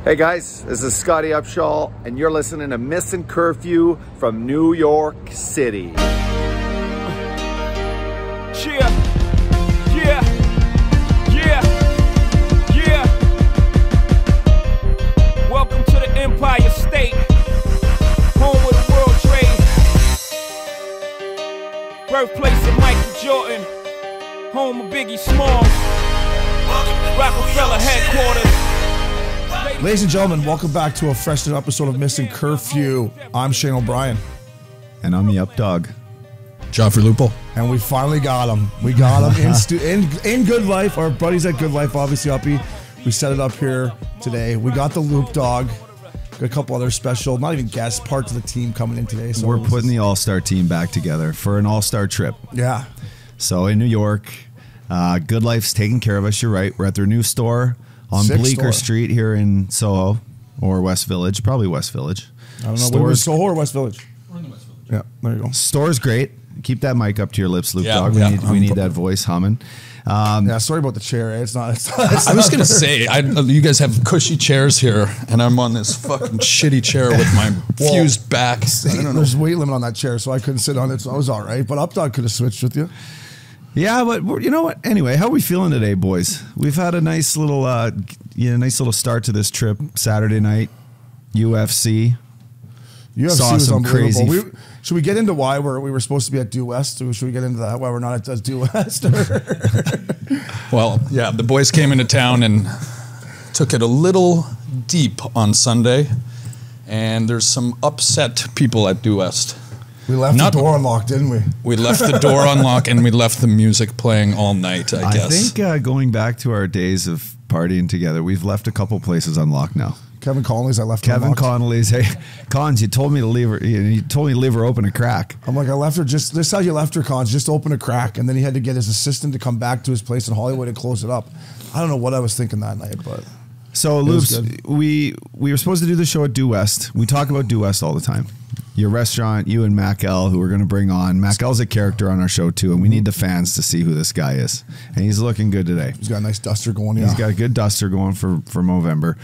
Hey guys, this is Scotty Upshaw, and you're listening to Missin Curfew from New York City. Yeah, yeah, yeah, yeah. Welcome to the Empire State, home of the World Trade, birthplace of Michael Jordan, home of Biggie Smalls, Rockefeller headquarters. Ladies and gentlemen, welcome back to a fresh new episode of Missin Curfew. I'm Shane O'Brien. And I'm the Updogg. Joffrey Lupul. And we finally got him. We got him in Goodlife. Our buddies at Goodlife, obviously, Uppy. We set it up here today. We got the Loop Dog. Got a couple other special, not even guests, parts of the team coming in today. So we're putting the all-star team back together for an all-star trip. Yeah. So in New York, Goodlife's taking care of us. You're right. We're at their new store on Bleecker Street here in Soho or West Village, probably West Village. I don't know. We're in Soho or West Village? We're in the West Village. Yeah, there you go. Store's great. Keep that mic up to your lips, Loop Dog. We need that voice humming. Yeah, sorry about the chair. It's not. I was gonna say, you guys have cushy chairs here, and I'm on this fucking shitty chair with my fused back. There's weight limit on that chair, so I couldn't sit on it. So I was all right. But Updogg could have switched with you. Yeah, but you know what? Anyway, how are we feeling today, boys? We've had a nice little, nice little start to this trip. Saturday night, UFC. UFC was some unbelievable. crazy. Should we get into why we were supposed to be at Due West? Or should we get into that? Why we're not at Due West? Well, yeah, the boys came into town and took it a little deep on Sunday, and there's some upset people at Due West. We left the door unlocked, didn't we? We left the door unlocked, and we left the music playing all night, I guess. I think going back to our days of partying together, we've left a couple places unlocked now. Kevin Connolly's, I left her Kevin unlocked. Connolly's, hey, Cons, you told me to leave her. You told me to leave her open a crack. I'm like, I left her just. This is how you left her, Cons. Just open a crack, and then he had to get his assistant to come back to his place in Hollywood and close it up. I don't know what I was thinking that night, but so Loops, we were supposed to do the show at Due West. We talk about Due West all the time. Your restaurant, you and Mac L, who we're going to bring on. Mac L's a character on our show too, and we need the fans to see who this guy is. And he's looking good today. He's got a nice duster going. Yeah, he's got a good duster going for Movember.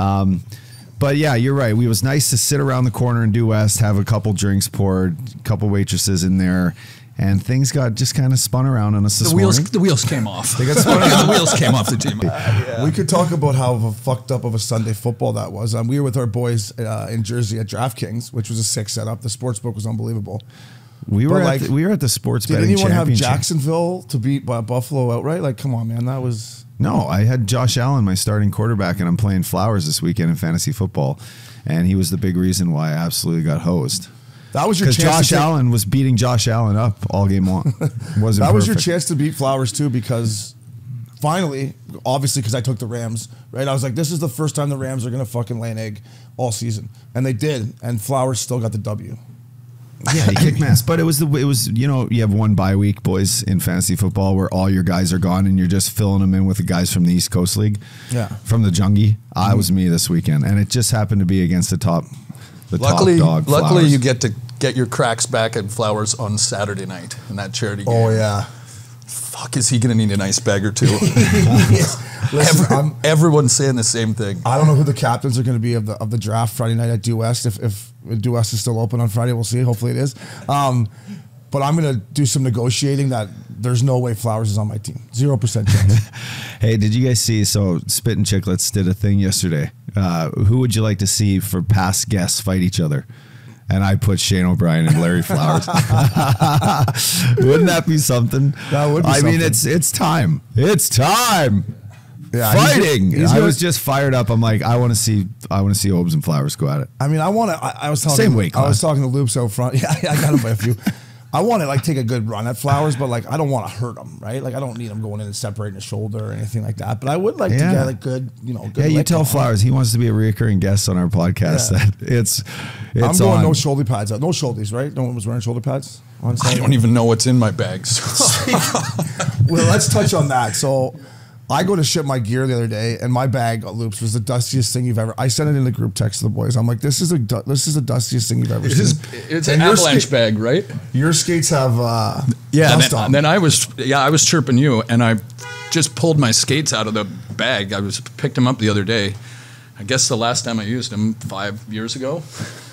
But yeah, you're right. It was nice to sit around the corner in Due West, have a couple drinks poured, a couple waitresses in there, and things got just kind of spun around on us this morning. The wheels came off. They got spun around. The wheels came off the team. We could talk about how fucked up of a Sunday football that was. We were with our boys in Jersey at DraftKings, which was a sick setup. The sports book was unbelievable. We were at the sports betting championship. Did anyone have Jacksonville to beat Buffalo outright? Like, come on, man, that was. No, I had Josh Allen, my starting quarterback, and I'm playing Flowers this weekend in fantasy football, and he was the big reason why I absolutely got hosed. That was your chance. Because Josh Allen was beating Josh Allen up all game long. That was your chance to beat Flowers too, because finally, obviously, because I took the Rams, right? I was like, this is the first time the Rams are going to fucking lay an egg all season, and they did, and Flowers still got the W. Yeah, he kicked ass. But it was you know, you have one bye week, boys, in fantasy football where all your guys are gone and you're just filling them in with the guys from the East Coast League. Yeah. From the Jungie. It was me this weekend. And it just happened to be against the top dog. Luckily you get to get your cracks back at Flowers on Saturday night in that charity game. Oh yeah. Fuck, is he going to need an ice bag or two? Listen, everyone's saying the same thing. I don't know who the captains are going to be of the draft Friday night at Due West. If Due West is still open on Friday, we'll see. Hopefully it is. But I'm going to do some negotiating that there's no way Flowers is on my team. 0% chance. Hey, did you guys see? So Spit and Chicklets did a thing yesterday. Who would you like to see for past guests fight each other? And I put Shane O'Brien and Larry Flowers. Wouldn't that be something? That would be something. I mean, it's time. It's time. Yeah, fighting. I was just fired up. I'm like, I want to see Obes and Flowers go at it. I mean, I want to. I was talking. Same weight class. I was talking to Loops out front. Yeah, I got him by a few. I want to like take a good run at Flowers, but like I don't want to hurt him, right? Like I don't need him going in and separating his shoulder or anything like that. But I would like to get like good, you know. Good you tell Flowers he wants to be a recurring guest on our podcast. Yeah. That it's I'm going no shoulder pads out, no shoulders, right? No one was wearing shoulder pads. I don't even know what's in my bags. Well, let's touch on that. So I go to ship my gear the other day, and my bag, Loops, was the dustiest thing you've ever. I sent it in the group text to the boys. I'm like, this is the dustiest thing you've ever seen. It's an avalanche bag, right? Your skates have dust on. And then I was chirping you, and I just pulled my skates out of the bag. Picked them up the other day, I guess the last time I used them 5 years ago.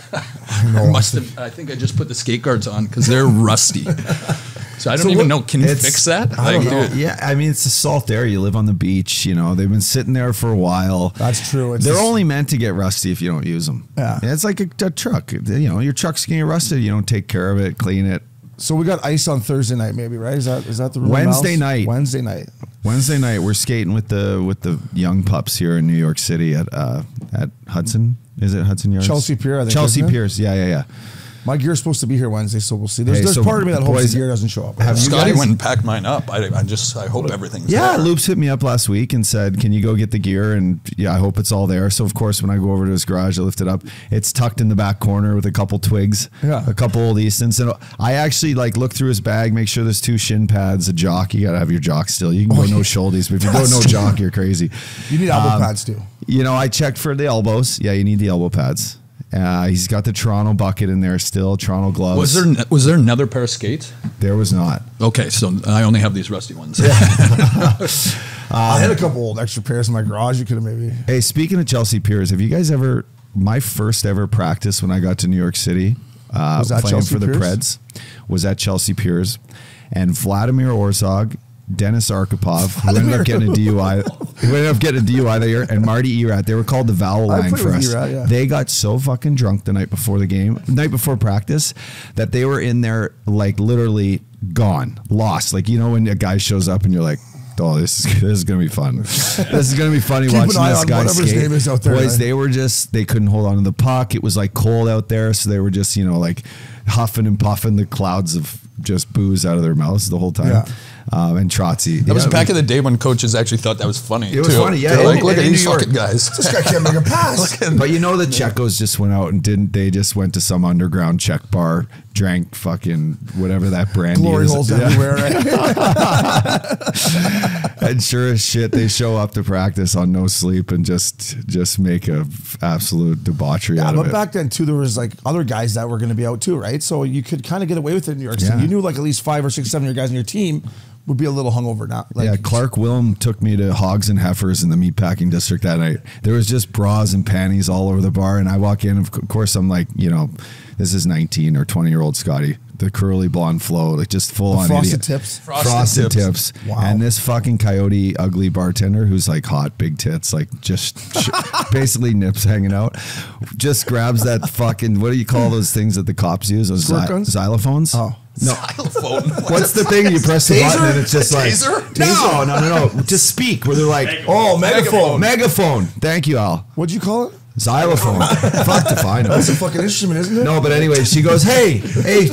I think I just put the skate guards on because they're rusty. So I don't even know. Can you fix that? I don't know. Yeah, I mean, it's the salt air. You live on the beach. You know, they've been sitting there for a while. That's true. They're only meant to get rusty if you don't use them. Yeah, it's like a truck. You know, your truck's gonna get rusted. You don't take care of it, clean it. So we got ice on Thursday night, maybe, right? Is that the Wednesday night? Wednesday night. Wednesday night, we're skating with the young pups here in New York City at Hudson. Is it Hudson Yards? Chelsea Pier, I think. Chelsea Piers, yeah. My gear's supposed to be here Wednesday, so we'll see. There's part of me that hopes the gear doesn't show up. Scotty went and packed mine up. I hope everything's there. Loops hit me up last week and said, can you go get the gear? And I hope it's all there. So of course, when I go over to his garage, I lift it up. It's tucked in the back corner with a couple twigs, a couple old Eastons. And I actually look through his bag, make sure there's 2 shin pads, a jock. You gotta have your jock still. You can go no shouldies, but if you go no jock, you're crazy. You need elbow pads too. You know, I checked for the elbows. Yeah, you need the elbow pads. He's got the Toronto bucket in there still, Toronto gloves. Was there another pair of skates? There was not. Okay, so I only have these rusty ones. I had a couple old extra pairs in my garage. You could have maybe. Hey, speaking of Chelsea Piers, have you guys ever? My first ever practice when I got to New York City, was that playing Chelsea for the Piers? Preds, was at Chelsea Piers, and Vladimir Orzog, Dennis Arkhipov, who ended up getting a DUI that year, and Marty Erat. They were called the Vowel Line for us. They got so fucking drunk the night before practice, that they were in there literally gone, lost. Like, you know, when a guy shows up and you're like, oh, this is gonna be fun. This is gonna be funny watching this guy skate. His name is out there, boys, they were they couldn't hold on to the puck. It was cold out there, so they were just huffing and puffing the clouds of just booze out of their mouths the whole time. And Trotsy. That was back in the day when coaches actually thought that was funny. It was funny, yeah. Look at these fucking guys. This guy can't make a pass. But you know the Czechos just went out and they just went to some underground Czech bar, drank fucking whatever that brandy Glory is. holes everywhere, right? And sure as shit, they show up to practice on no sleep and just make a absolute debauchery out of it. But back then too, there was other guys that were going to be out too, right? So you could kind of get away with it in New York City. You knew at least 5 or 6, 7 of your guys on your team would be a little hungover now. Clark Willem took me to Hogs and Heifers in the meatpacking district that night. There was just bras and panties all over the bar, and I walk in, of course I'm like, this is 19 or 20-year-old Scotty, the curly blonde flow, just full on frosted idiot. tips. Frosted tips. Wow. And this fucking coyote ugly bartender who's hot, big tits, basically nips hanging out, just grabs that fucking, what do you call those things that the cops use? Those xylophones? Oh. No. Xylophone. What's the thing? You press the button and it's just Taser? No. Just speak where they're megaphone. Megaphone. Thank you, Al. What'd you call it? Xylophone. Fuck if I know. That's a fucking instrument, isn't it? No, but anyway, she goes, hey,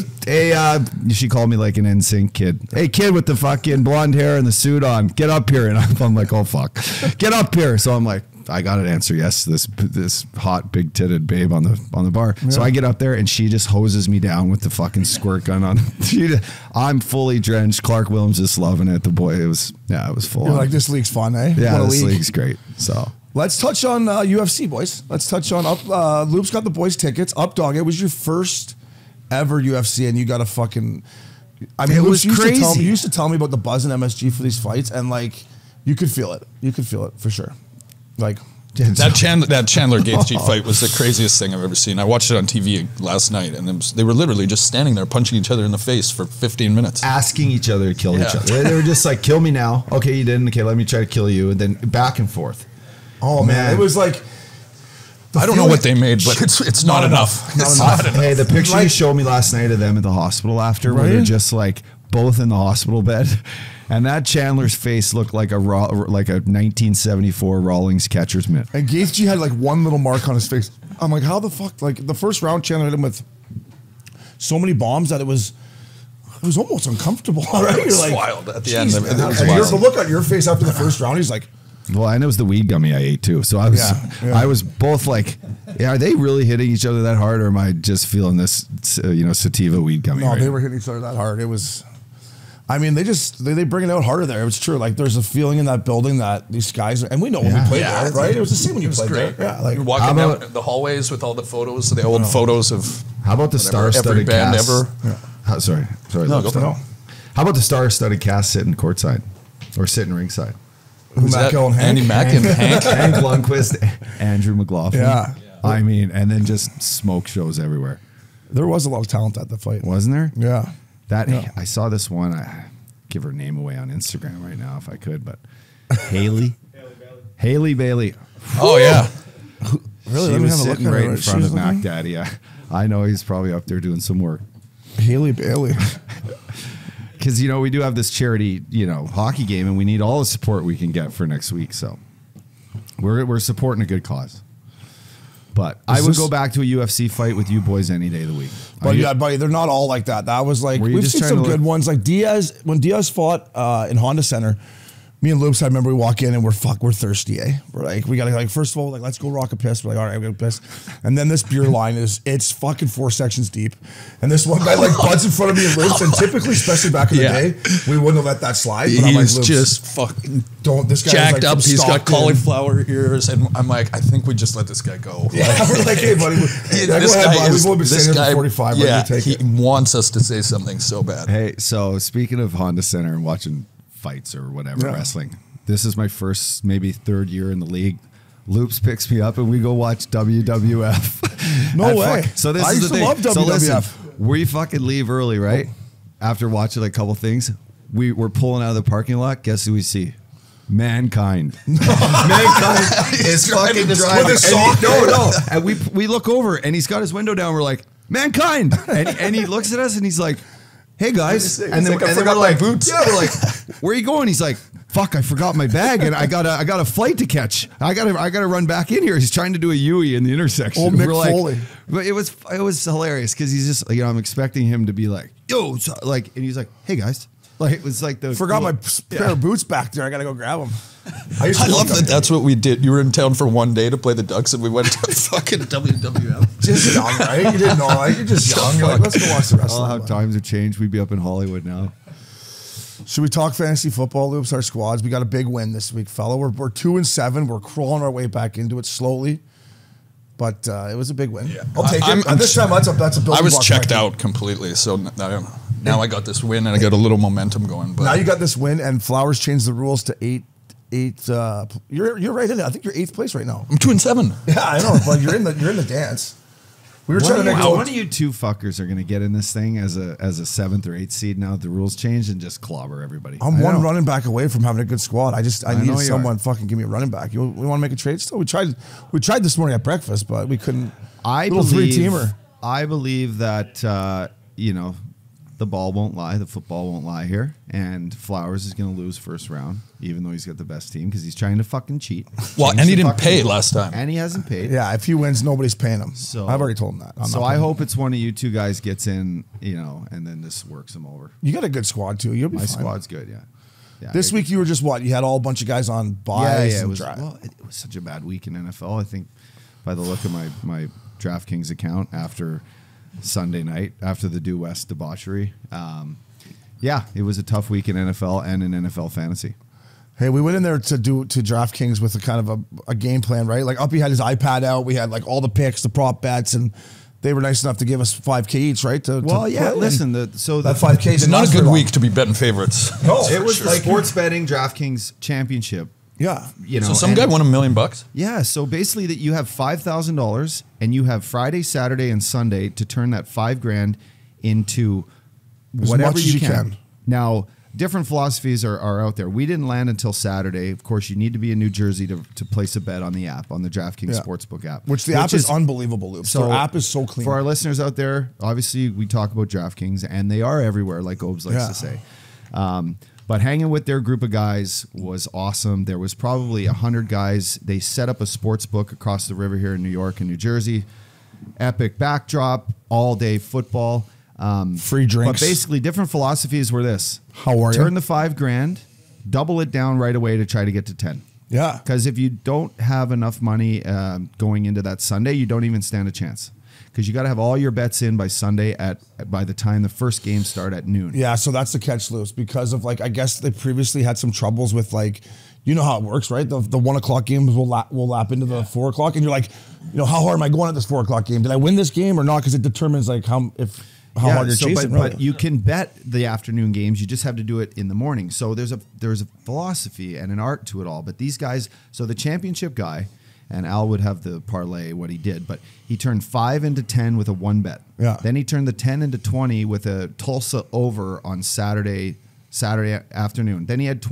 she called me like an NSYNC kid. Hey, kid with the fucking blonde hair and the suit on, get up here. And I'm like, oh, fuck. Get up here. So I'm like, I got an answer yes to this hot big titted babe on the bar. Yeah. So I get up there and she just hoses me down with the fucking squirt gun on. I'm fully drenched. Clark Williams just loving it. The boy, it was full. You're like, this league's fun, eh? Yeah, this league's great. So let's touch on UFC, boys. Let's touch on Loop's got the boys tickets. Updogg, it was your first ever UFC, and you got a fucking. I mean, it was crazy. You used to tell me about the buzzin MSG for these fights, and you could feel it. You could feel it for sure. That Chandler Gaethje fight was the craziest thing I've ever seen. I watched it on TV last night, and they were literally just standing there punching each other in the face for 15 minutes. Asking each other to kill each other. They were just like, kill me now. Okay, you didn't. Okay, let me try to kill you. And then back and forth. Oh, man. It was like... I don't know what they made, but it's not enough. It's not enough. Hey, the picture you showed me last night of them at the hospital after, where they're just both in the hospital bed. And that Chandler's face looked like a 1974 Rawlings catcher's mitt. And Gaethje had one little mark on his face. I'm like, how the fuck? The first round, Chandler hit him with so many bombs that it was almost uncomfortable. Right? It was wild at the end. And the look on your face after the first round, he's like. Well, and it was the weed gummy I ate too. So I was both like, are they really hitting each other that hard, or am I just feeling this, sativa weed gummy? No, they were hitting each other that hard. It was. I mean, they bring it out harder there. It's true. There's a feeling in that building that these guys and we know when we played there, right? It was the same when you played there. Yeah, you're walking down the hallways with all the photos, the old photos of. How about the star-studded cast? Sorry. No, go for it. How about the star-studded cast sitting courtside or sitting ringside? Who's Matt that? and Hank. Andy Mack and Hank. Hank Lundqvist, Andrew McLaughlin. Yeah. I mean, and then just smoke shows everywhere. There was a lot of talent at the fight. Wasn't there? Yeah. I saw this one. I give her name away on Instagram right now if I could, but Haley Bailey. Oh yeah. Really? She was sitting right in front of Mac Daddy. I know he's probably up there doing some work. Haley Bailey. Because, we do have this charity, hockey game, and we need all the support we can get for next week. So we're supporting a good cause. But I would go back to a UFC fight with you boys any day of the week. But yeah, buddy, they're not all like that. That was like, we've seen some good ones. Like Diaz, when Diaz fought in Honda Center, me and Loops, I remember we walk in and we're thirsty, eh? We're like, we gotta first of all, let's go rock a piss. We're like, all right, we're gonna piss. And then this beer line it's fucking 4 sections deep. And this one guy butts in front of me and Loops, and typically, especially back in the day, we wouldn't have let that slide. But He's just fucking this guy jacked up. He's got cauliflower ears, and I'm like, I think we just let this guy go. Yeah, we're like, hey, buddy, We've only been saying it for 45. Yeah, he wants us to say something so bad. Hey, so speaking of Honda Center and watching fights or whatever, wrestling, this is my first, maybe third year in the league. Loops picks me up and we go watch WWF. No way. So this is the thing. Love WWF. So listen, we fucking leave early, right? After watching a couple things, we're pulling out of the parking lot. Guess who we see? Mankind. Mankind is fucking driving. No. And we look over and he's got his window down. We're like, Mankind. And he looks at us and he's like, hey guys. And then I forgot my boots. Yeah, we're like, where are you going? He's like, fuck, I forgot my bag and I got a flight to catch. I gotta run back in here. He's trying to do a Yui in the intersection. Old Mick Foley. But it was hilarious because he's just, I'm expecting him to be like, yo, and he's like, hey guys. Like it was like forgot my pair of boots back there. I gotta go grab them. I love that. That's what we did. You were in town for one day to play the Ducks, and we went to fucking WWF. Just young, right? You didn't know. Right? You're just young. You're like, let's go watch the wrestling. How times have changed. We'd be up in Hollywood now. Should we talk fantasy football, Loops? Our squads. We got a big win this week, fella. We're 2-7. We're crawling our way back into it slowly. But it was a big win. Yeah. I'll take it. This time, that's a building I was block checked out completely, so now I got this win and I got a little momentum going. But now you got this win, and Flowers changed the rules to 8. You're right in it. I think you're 8th place right now. I'm 2-7. Yeah, I know, but you're in the dance. We were trying to make one of you two fuckers are going to get in this thing as a 7th or 8th seed now that the rules change and just clobber everybody. I'm one running back away from having a good squad. I needed someone fucking give me a running back. We want to make a trade still? We tried this morning at breakfast, but we couldn't. Little 3-teamer. I believe that the ball won't lie, the football won't lie here, and Flowers is going to lose first round, even though he's got the best team because he's trying to fucking cheat. Well, and he didn't pay last time, and he hasn't paid. Yeah, if he wins, nobody's paying him. So I've already told him that. So I hope it's one of you two guys gets in, and then this works him over. You got a good squad too. You'll be fine. Squad's good, yeah. This week you were just what? You had all a bunch of guys on buys. Yeah. It was such a bad week in NFL. I think by the look of my DraftKings account after Sunday night, after the Due West debauchery. It was a tough week in NFL and in NFL fantasy. Hey, we went in there to DraftKings with a kind of a game plan, right? Like Uppy had his iPad out. We had like all the picks, the prop bets, and they were nice enough to give us $5K each, right? Listen, that $5K is not a good week to be betting favorites. No, it was like sports betting DraftKings championship. Yeah, so some guy won $1 million. Yeah, so basically that you have $5,000 and you have Friday, Saturday, and Sunday to turn that $5,000 into whatever you can. Now, different philosophies are out there. We didn't land until Saturday. Of course, you need to be in New Jersey to place a bet on the app, on the DraftKings Sportsbook app. Which the app is unbelievable, Luke. So the app is so clean. For our listeners out there, obviously we talk about DraftKings, and they are everywhere, like Obes likes to say. But hanging with their group of guys was awesome. There was probably 100 guys. They set up a sports book across the river here in New York and New Jersey. Epic backdrop, all-day football. Free drinks. But basically, different philosophies were this. How are you? Turn the $5,000, double it down right away to try to get to 10. Yeah. Because if you don't have enough money going into that Sunday, you don't even stand a chance. Because you got to have all your bets in by Sunday by the time the first game start at noon. Yeah, so that's the catch, Lewis, because of I guess they previously had some troubles with you know how it works, right? The 1 o'clock games will lap into the 4 o'clock, and you're like, how hard am I going at this 4 o'clock game? Did I win this game or not? Because it determines how if how hard you're chasing. But you can bet the afternoon games. You just have to do it in the morning. So there's a philosophy and an art to it all. But these guys, so the championship guy, and Al would have the parlay what he did, but he turned 5 into 10 with a 1 bet. Yeah. Then he turned the 10 into 20 with a Tulsa over on Saturday afternoon. Then he had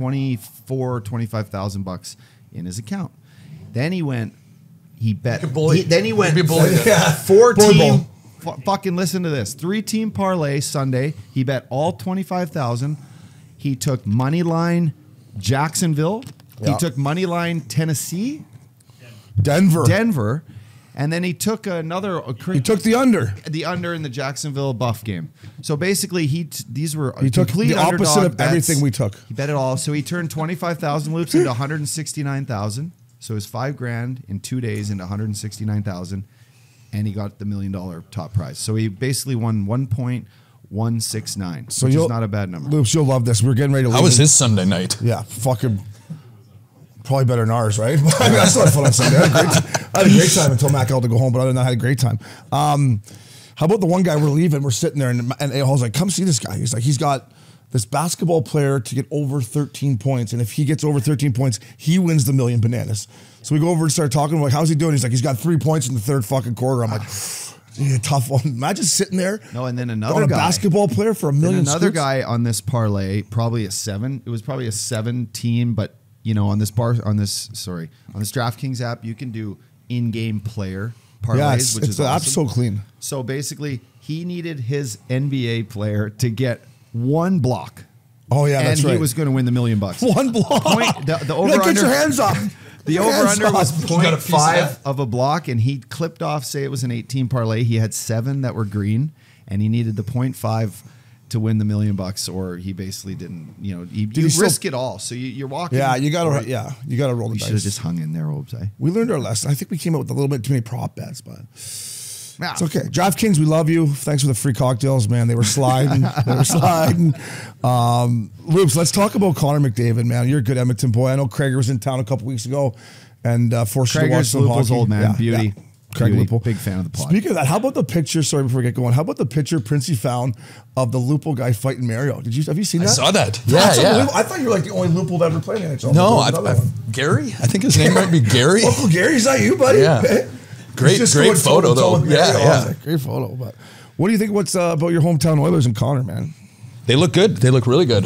$25,000 in his account. Then he went. He bet. Then he went. Four-team. Fucking listen to this. 3-team parlay Sunday. He bet all 25,000. He took money line Jacksonville. Yeah. He took money line Tennessee. Denver. And then he took another. He took the under. The under in the Jacksonville Buff game. So basically, these were he took the opposite of everything we took. He bet it all. So he turned 25,000 loops into 169,000. So it was $5,000 in 2 days into 169,000. And he got the $1 million top prize. So he basically won 1.169, which is not a bad number. Loops, you'll love this. We're getting ready to leave. How was his Sunday night? Yeah, fucking probably better than ours, right? I mean, I still had fun on Sunday. I had a great time until Mac had to go home, but other than that, I had a great time. How about the one guy we're leaving? We're sitting there, and I was like, come see this guy. He's like, he's got this basketball player to get over 13 points, and if he gets over 13 points, he wins the $1 million bananas. So we go over and start talking. We're like, how's he doing? He's like, he's got 3 points in the third fucking quarter. I'm like, yeah, tough one. Imagine sitting there. No, and then another guy, a basketball player for $1 million. Another guy on this parlay, probably a 7. It was probably a 7 team, but you know, on this DraftKings app, you can do in-game player parlays, which is awesome. App's so clean. So basically, he needed his NBA player to get 1 block. Oh yeah, that's right. And he was going to win the $1 million. 1 block. The over get your hands up. The over-under was 0.5 of a block, and he clipped off, say it was an 18 parlay. He had 7 that were green, and he needed the 0.5 to win the $1 million, or he basically didn't. You know, you risk it all. So you're walking. Yeah, you got to. Yeah, you got to roll the dice. You should have just hung in there, Obes. We learned our lesson. I think we came up with a little bit too many prop bets, but it's okay. DraftKings, we love you. Thanks for the free cocktails, man. They were sliding. Loops, let's talk about Connor McDavid, man. You're a good Edmonton boy. I know Craig was in town a couple weeks ago and forced you to watch some hockey. Old man, beauty. Yeah. Craig Lupul. Big fan of the pod. Speaking of that, how about the picture? Sorry, before we get going, how about the picture Princey found of the Lupul guy fighting Mario? Have you seen that? I saw that. Yeah. I thought you were like the only Lupul that ever played in NHL. No, Gary. I think his name might be Gary. Uncle Gary, is that you, buddy? Yeah. Great photo though. Yeah. Great photo. But what do you think? What's about your hometown Oilers and Connor, man? They look good. They look really good.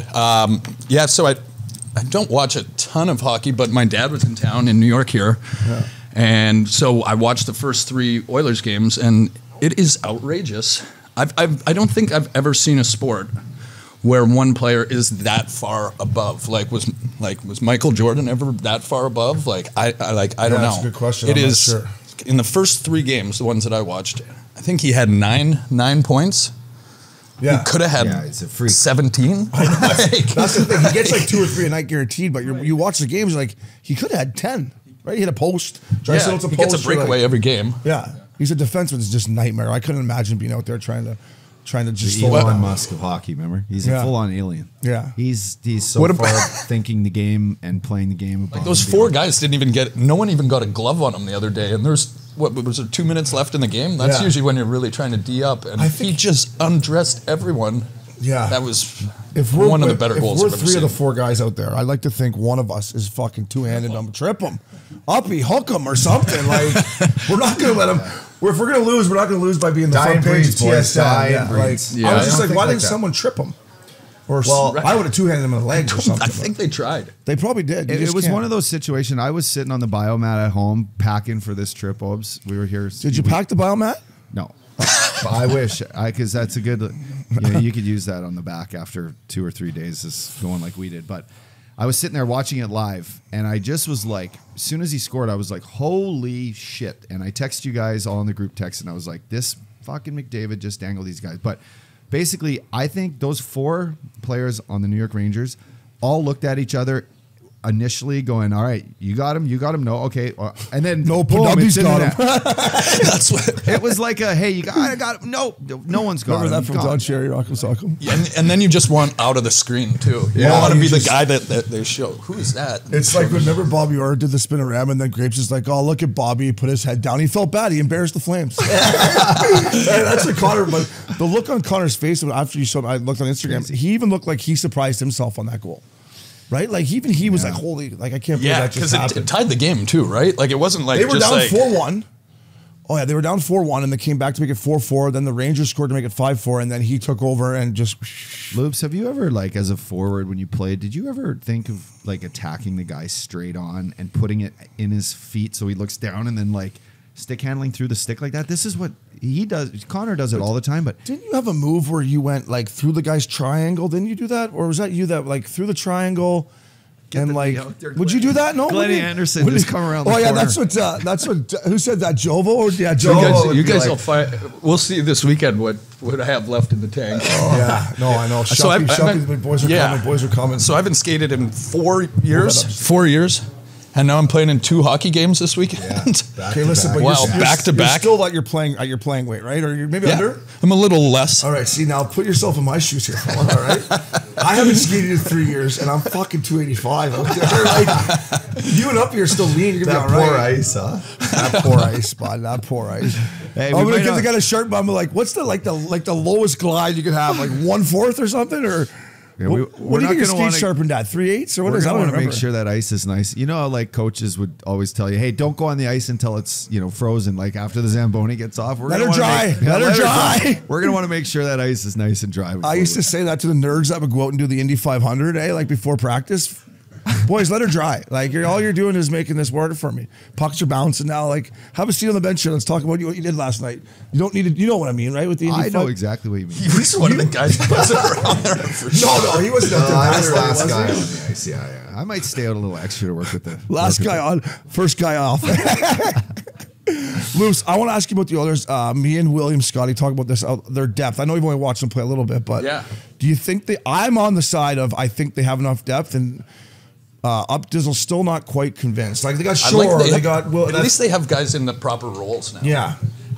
So I don't watch a ton of hockey, but my dad was in town in New York here. Yeah. And so I watched the first 3 Oilers games, and it is outrageous. I don't think I've ever seen a sport where one player is that far above. Was Michael Jordan ever that far above? I don't know. That's a good question. It is sure. In the first 3 games, the ones that I watched. I think he had 9 points. Yeah, he could have had it's a freak. 17. That's the thing. He gets 2 or 3 a night guaranteed, but you watch the games, he could have had 10. Right, he hit a post. He gets a breakaway every game. Yeah, he's a defenseman. It's just a nightmare. I couldn't imagine being out there trying to just. The Elon Musk of hockey. Remember, he's a full-on alien. Yeah, he's so far thinking the game and playing the game. Those 4 guys didn't even get. No one even got a glove on him the other day. And there's was there 2 minutes left in the game? That's usually when you're really trying to D up. And he just undressed everyone. Yeah, that was one of the better goals. If we're 3 of the 4 guys out there, I'd like to think one of us is fucking two-handed him, trip him, uppy, hook him, or something. We're not gonna let him. If we're gonna lose, we're not gonna lose by being the front page of TSN. I was just why didn't someone trip him? Or I would have two-handed him in the legs or something. I think they tried. They probably did. It was one of those situations. I was sitting on the biomat at home packing for this trip, Obes. We were here. Did you pack the biomat? No. I wish, because that's a good, you could use that on the back after 2 or 3 days of going like we did. But I was sitting there watching it live, and I just was like, as soon as he scored, I was like, holy shit. And I texted you guys all in the group text, and I was like, this fucking McDavid just dangled these guys. But basically, I think those 4 players on the New York Rangers all looked at each other initially going, all right, you got him, no, okay, and then no, boom, W's got him. That's what it was like a, hey, I got him. No one's got him. Remember that from Don Cherry, Rock'em Sock'em? Yeah, and then you just want out of the screen too. You don't want to be the guy that they show. Who is that? It's like whenever Bobby Orr did the spinorama, and then Grapes is like, oh, look at Bobby, he put his head down. He felt bad. He embarrassed the Flames. That's what Connor, but the look on Connor's face after you showed, I looked on Instagram, he even looked like he surprised himself on that goal. Right? Like even he was like, holy, like I can't believe that just happened. It tied the game too, right? Like it wasn't like they were just down like 4-1. Oh yeah, they were down 4-1 and they came back to make it 4-4. Then the Rangers scored to make it 5-4, and then he took over and just. Loops, have you ever, like, as a forward when you played, did you ever think of like attacking the guy straight on and putting it in his feet so he looks down and then like stick handling through the stick like that? This is what he does. Connor does it all the time. But didn't you have a move where you went like through the guy's triangle? Didn't you do that, or was that you that like through the triangle? And like, would you do that? No, Glennie Anderson just come around the corner. Yeah, that's what. Who said that? Jovo or yeah, Jovo. You guys will fight. We'll see this weekend what I have left in the tank. Oh yeah, no, I know. My boys are coming. Boys are coming. So I haven't skated in 4 years. 4 years. And now I'm playing in 2 hockey games this weekend. Yeah, okay, listen, but back to back. You're still at your playing weight, right? Or you're maybe under? I'm a little less. All right, see, now put yourself in my shoes here, fella, all right? I haven't skated in 3 years, and I'm fucking 285. Like, you and up here are still lean. You're going to be all right. Poor ice, huh? That poor ice, bud. That poor ice. Hey, because I got a sharp bum. Like, what's the lowest glide you could have? Like 1/4 or something? Or yeah, what do you get your skate sharpened at? 3/8 or what is that? We're going to make sure that ice is nice. You know how like coaches would always tell you, hey, don't go on the ice until it's frozen. Like after the Zamboni gets off, let her dry. Let her dry. We're going to want to make sure that ice is nice and dry. I used to say that to the nerds that would go out and do the Indy 500, like before practice. Boys, let her dry. Like all you're doing is making this water for me. Pucks are bouncing now. Like have a seat on the bench here. Let's talk about what you did last night. You don't need to. You know what I mean, right? With the Indy I know exactly what you mean. He was one of the guys buzzing around there. For sure. No, he wasn't. I was the last guy on the ice. Yeah. I might stay out a little extra to work with the last guy on, first guy off. Luce, I want to ask you about the Oilers. Me and William Scotty talk about this. Their depth. I know you've only watched them play a little bit, but do you think I'm on the side of I think they have enough depth and. Updizzle's still not quite convinced. Like they got Shore, they got Will. At least they have guys in the proper roles now. Yeah.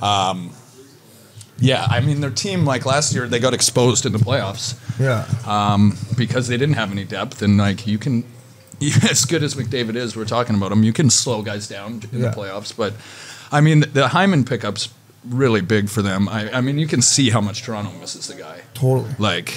I mean, their team like last year they got exposed in the playoffs. Yeah. Because they didn't have any depth, and like you can, as good as McDavid is, we're talking about him. You can slow guys down in the playoffs, but I mean the Hyman pickup's really big for them. I mean, you can see how much Toronto misses the guy. Totally. Like.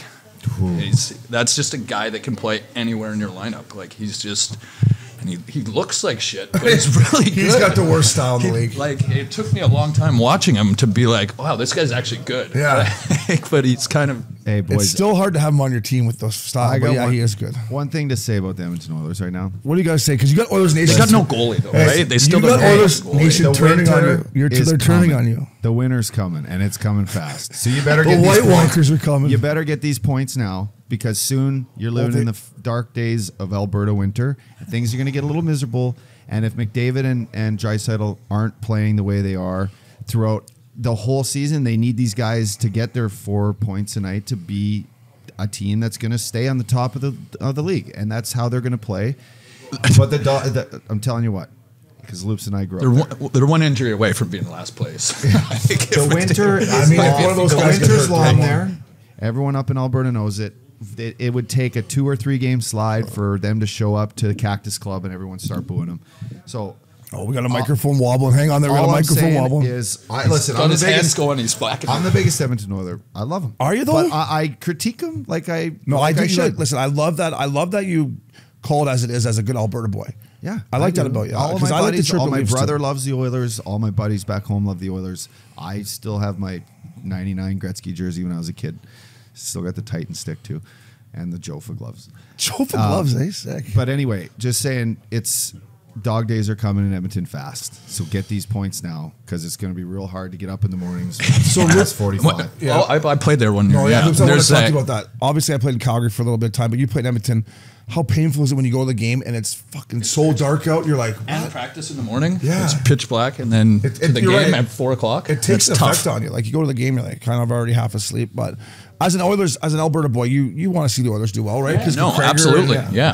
That's just a guy that can play anywhere in your lineup. Like he's just, and he looks like shit, but he's really good. He's got the worst style in the league. Like it took me a long time watching him to be like, wow, this guy's actually good. Yeah, but he's kind of. Hey boys, it's still hard to have him on your team with those style. But he is good. One thing to say about the Edmonton Oilers right now. What do you guys say? Because you got Oilers Nation. They got no goalie though, right? They still got Oilers Nation turning on you. They're turning on you. The winter's coming, and it's coming fast. So you better get the White Walkers are coming. You better get these points now. Because soon you're living in the dark days of Alberta winter. And things are going to get a little miserable. And if McDavid and Draisaitl aren't playing the way they are throughout the whole season, they need these guys to get their 4 points a night to be a team that's going to stay on the top of the league. And that's how they're going to play. But I'm telling you what. Because Loops and I grew up. They're one injury away from being in last place. The winter, the winter's long there. Everyone up in Alberta knows it. It would take a 2 or 3 game slide for them to show up to the Cactus Club and everyone start booing them. So, we got a microphone wobbling. Hang on there, we got a microphone wobbling. Listen, I'm his hands going. He's blacking. I'm the biggest Edmonton Oiler. I love him. Are you though? But I critique him like I. No, like I should. Listen, I love that. I love that you call it as it is, as a good Alberta boy. Yeah, I like that about you. All my buddies, all my brother loves the Oilers. All my buddies back home love the Oilers. I still have my '99 Gretzky jersey when I was a kid. Still got the Titan stick too. And the Jofa gloves. Jofa gloves, eh? Sick. But anyway, just saying, it's dog days are coming in Edmonton fast. So get these points now because it's going to be real hard to get up in the mornings. So it's 45. Yeah. I played there one year. No, I want to talk about that. Obviously, I played in Calgary for a little bit of time, but you played in Edmonton. How painful is it when you go to the game and it's fucking so dark out? You're like, what? And practice in the morning. Yeah. It's pitch black, and then to the game at 4 o'clock. It takes an effect on you. Like you go to the game, you're like kind of already half asleep, but. As an Alberta boy, you want to see the Oilers do well, right? No, absolutely, yeah.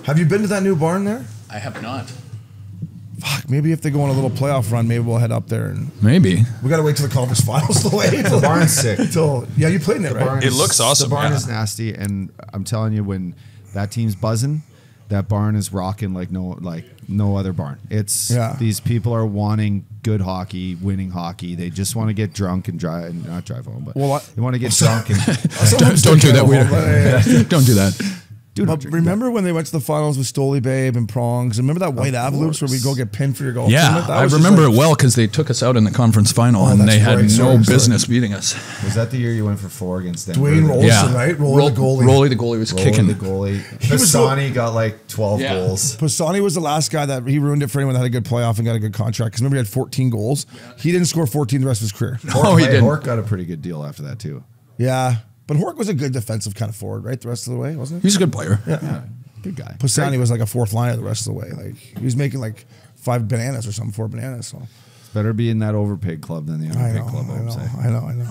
Have you been to that new barn there? I have not. Fuck, maybe if they go on a little playoff run, maybe we'll head up there. And Maybe. we got to wait till the conference finals to wait. The barn's sick. Yeah, you played in it, right? It looks awesome. The barn yeah. is nasty, and I'm telling you, when that team's buzzing, that barn is rocking like no other barn. It's these people are wanting good hockey, winning hockey. They just want to get drunk and not drive home, but they want to get drunk and don't do that. Don't do that. Dude, but remember when they went to the finals with Stoli Babe and Prongs? Remember that White Ave loops where we go get pinned for your golf tournament? I remember it well because they took us out in the conference final and they had no business beating us. Was that the year you went for 4 against Denver? Dwayne Rolson, right? Rolly the goalie. Rolly the goalie was kicking. The goalie. Pisani got like 12 goals. Pisani was the last guy that he ruined it for anyone that had a good playoff and got a good contract. Because remember he had 14 goals. He didn't score 14 the rest of his career. He didn't. Hork got a pretty good deal after that too. Yeah. But Hork was a good defensive kind of forward, right? The rest of the way, wasn't he? He's a good player. Yeah. Good guy. Pisani was like a fourth liner the rest of the way. Like he was making like 5 bananas or something, 4 bananas. So it's better being that overpaid club than the underpaid club. I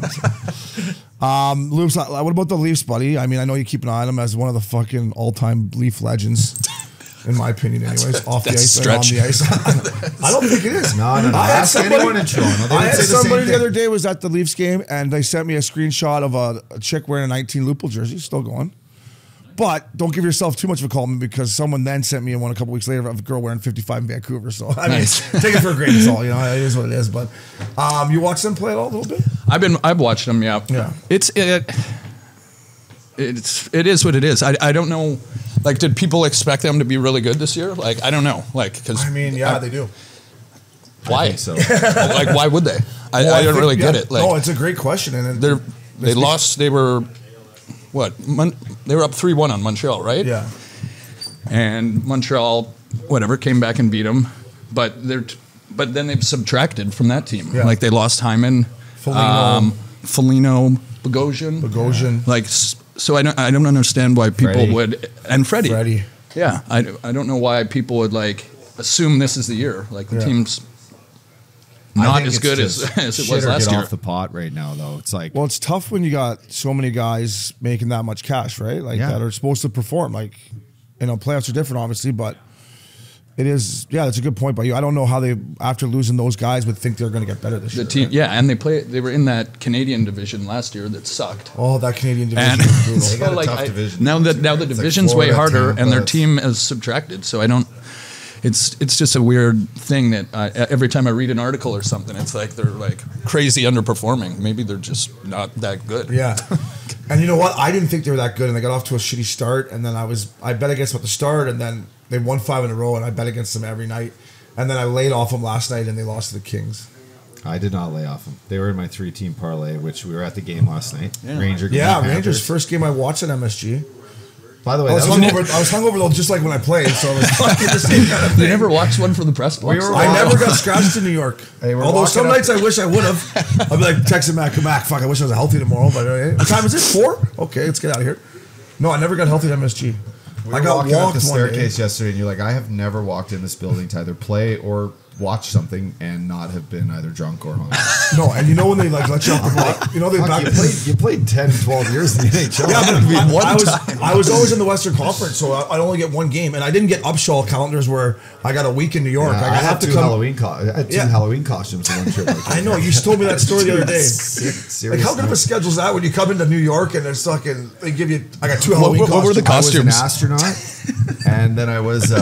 know. Loops, what about the Leafs, buddy? I mean, I know you keep an eye on them as one of the fucking all-time Leaf legends, in my opinion. Anyways, off the ice and on the ice. I don't think it is. No. Ask anyone in Toronto. I had somebody the other day was at the Leafs game, and they sent me a screenshot of a chick wearing a 19 Lupul jersey, still going. But don't give yourself too much of a compliment because someone then sent me one a couple weeks later of a girl wearing 55 in Vancouver. So I mean, take it for a grain of salt. You know, it is what it is. But you watch them play it all a little bit. I've watched them. Yeah. It is what it is. I don't know. Like, did people expect them to be really good this year? Like, I don't know. Like, because I mean, they do. Why? I think so. Like, why would they? I don't really get it. Like, no, it's a great question. And they lost. They were. What? They were up 3-1 on Montreal, right? Yeah. And Montreal, whatever, came back and beat them. But then they've subtracted from that team. Yeah. Like they lost Hyman, Foligno, Bogosian. Like, so I don't understand why people would, and Freddie. Yeah, I don't know why people would like assume this is the year. Like the team's not as good as it was last year. Off the pot right now, though. It's like, well, it's tough when you got so many guys making that much cash, right? Like that are supposed to perform. Like, you know, playoffs are different, obviously, but it is. Yeah, that's a good point by you. I don't know how they, after losing those guys, would think they're going to get better this year. The team, right? yeah, and they were in that Canadian division last year that sucked. Oh, that Canadian division. And they got a tough division. Now the division's way harder, and their team has subtracted. So I don't. It's just a weird thing that every time I read an article or something, it's like they're like crazy underperforming. Maybe they're just not that good. Yeah. And you know what? I didn't think they were that good, and they got off to a shitty start. And then I bet against them at the start, and then they won 5 in a row, and I bet against them every night. And then I laid off them last night, and they lost to the Kings. I did not lay off them. They were in my 3-team parlay, which we were at the game last night. Yeah. Rangers first game I watched at MSG. By the way, I was hungover though, just like when I played. So it was fucking the same kind of thing. You never watched one for the press box? I never got scratched in New York. Although some nights I wish I would have. I'd be like texting Mac, fuck, I wish I was healthy tomorrow. But what time is it? 4? Okay, let's get out of here. No, I never got healthy at MSG. I got walked up the staircase yesterday, and you're like, I have never walked in this building to either play or watch something and not have been either drunk or hungover. No, and you know when they like let you off the block, you know you played 10, 12 years in the NHL. Yeah, but I was always in the Western Conference, so I'd only get one game, and I didn't get Upshaw calendars where I got a week in New York. Yeah, I had two Halloween costumes in one trip. I know, you told me that story the other day. Seriously. Like, how good of a schedule is that when you come into New York and there's fucking, they give you, I got 2 Halloween costumes. What were the costumes? I was an astronaut, and then I was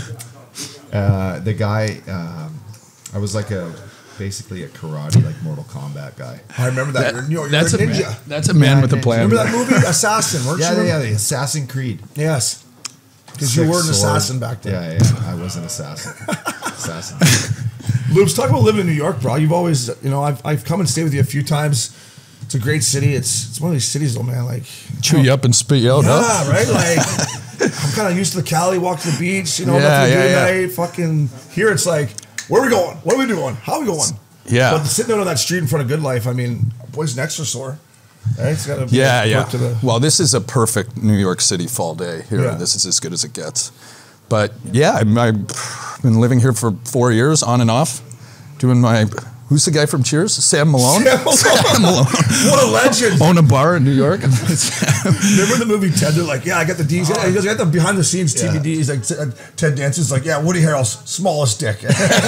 the guy. I was like basically a karate, like Mortal Kombat guy. I remember that. You're a ninja. That's a man with a plan. Remember that movie, Assassin? Weren't you? Yeah, the Assassin Creed. Yes. Because you were an assassin back then. Yeah, I was an assassin. Loops, talk about living in New York, bro. You've always, you know, I've come and stayed with you a few times. It's a great city. It's one of these cities, though, man. Like, chew you up and spit you out. Yeah, right. Like, I'm kind of used to the Cali, walk to the beach. You know, night. Fucking here, it's like, where are we going? What are we doing? How are we going? Yeah. But sitting out on that street in front of Goodlife, I mean, boys' necks are sore. Right? It's gotta be well, this is a perfect New York City fall day here. Yeah. This is as good as it gets. But yeah, I've been living here for 4 years, on and off, doing my Who's the guy from Cheers? Sam Malone? Sam Malone. What a legend. Own a bar in New York. Remember the movie Ted? They're like, yeah, I got the D's. He goes, I got the behind the scenes TBD. He's like, Ted Danson's like, yeah, Woody Harrel's smallest dick.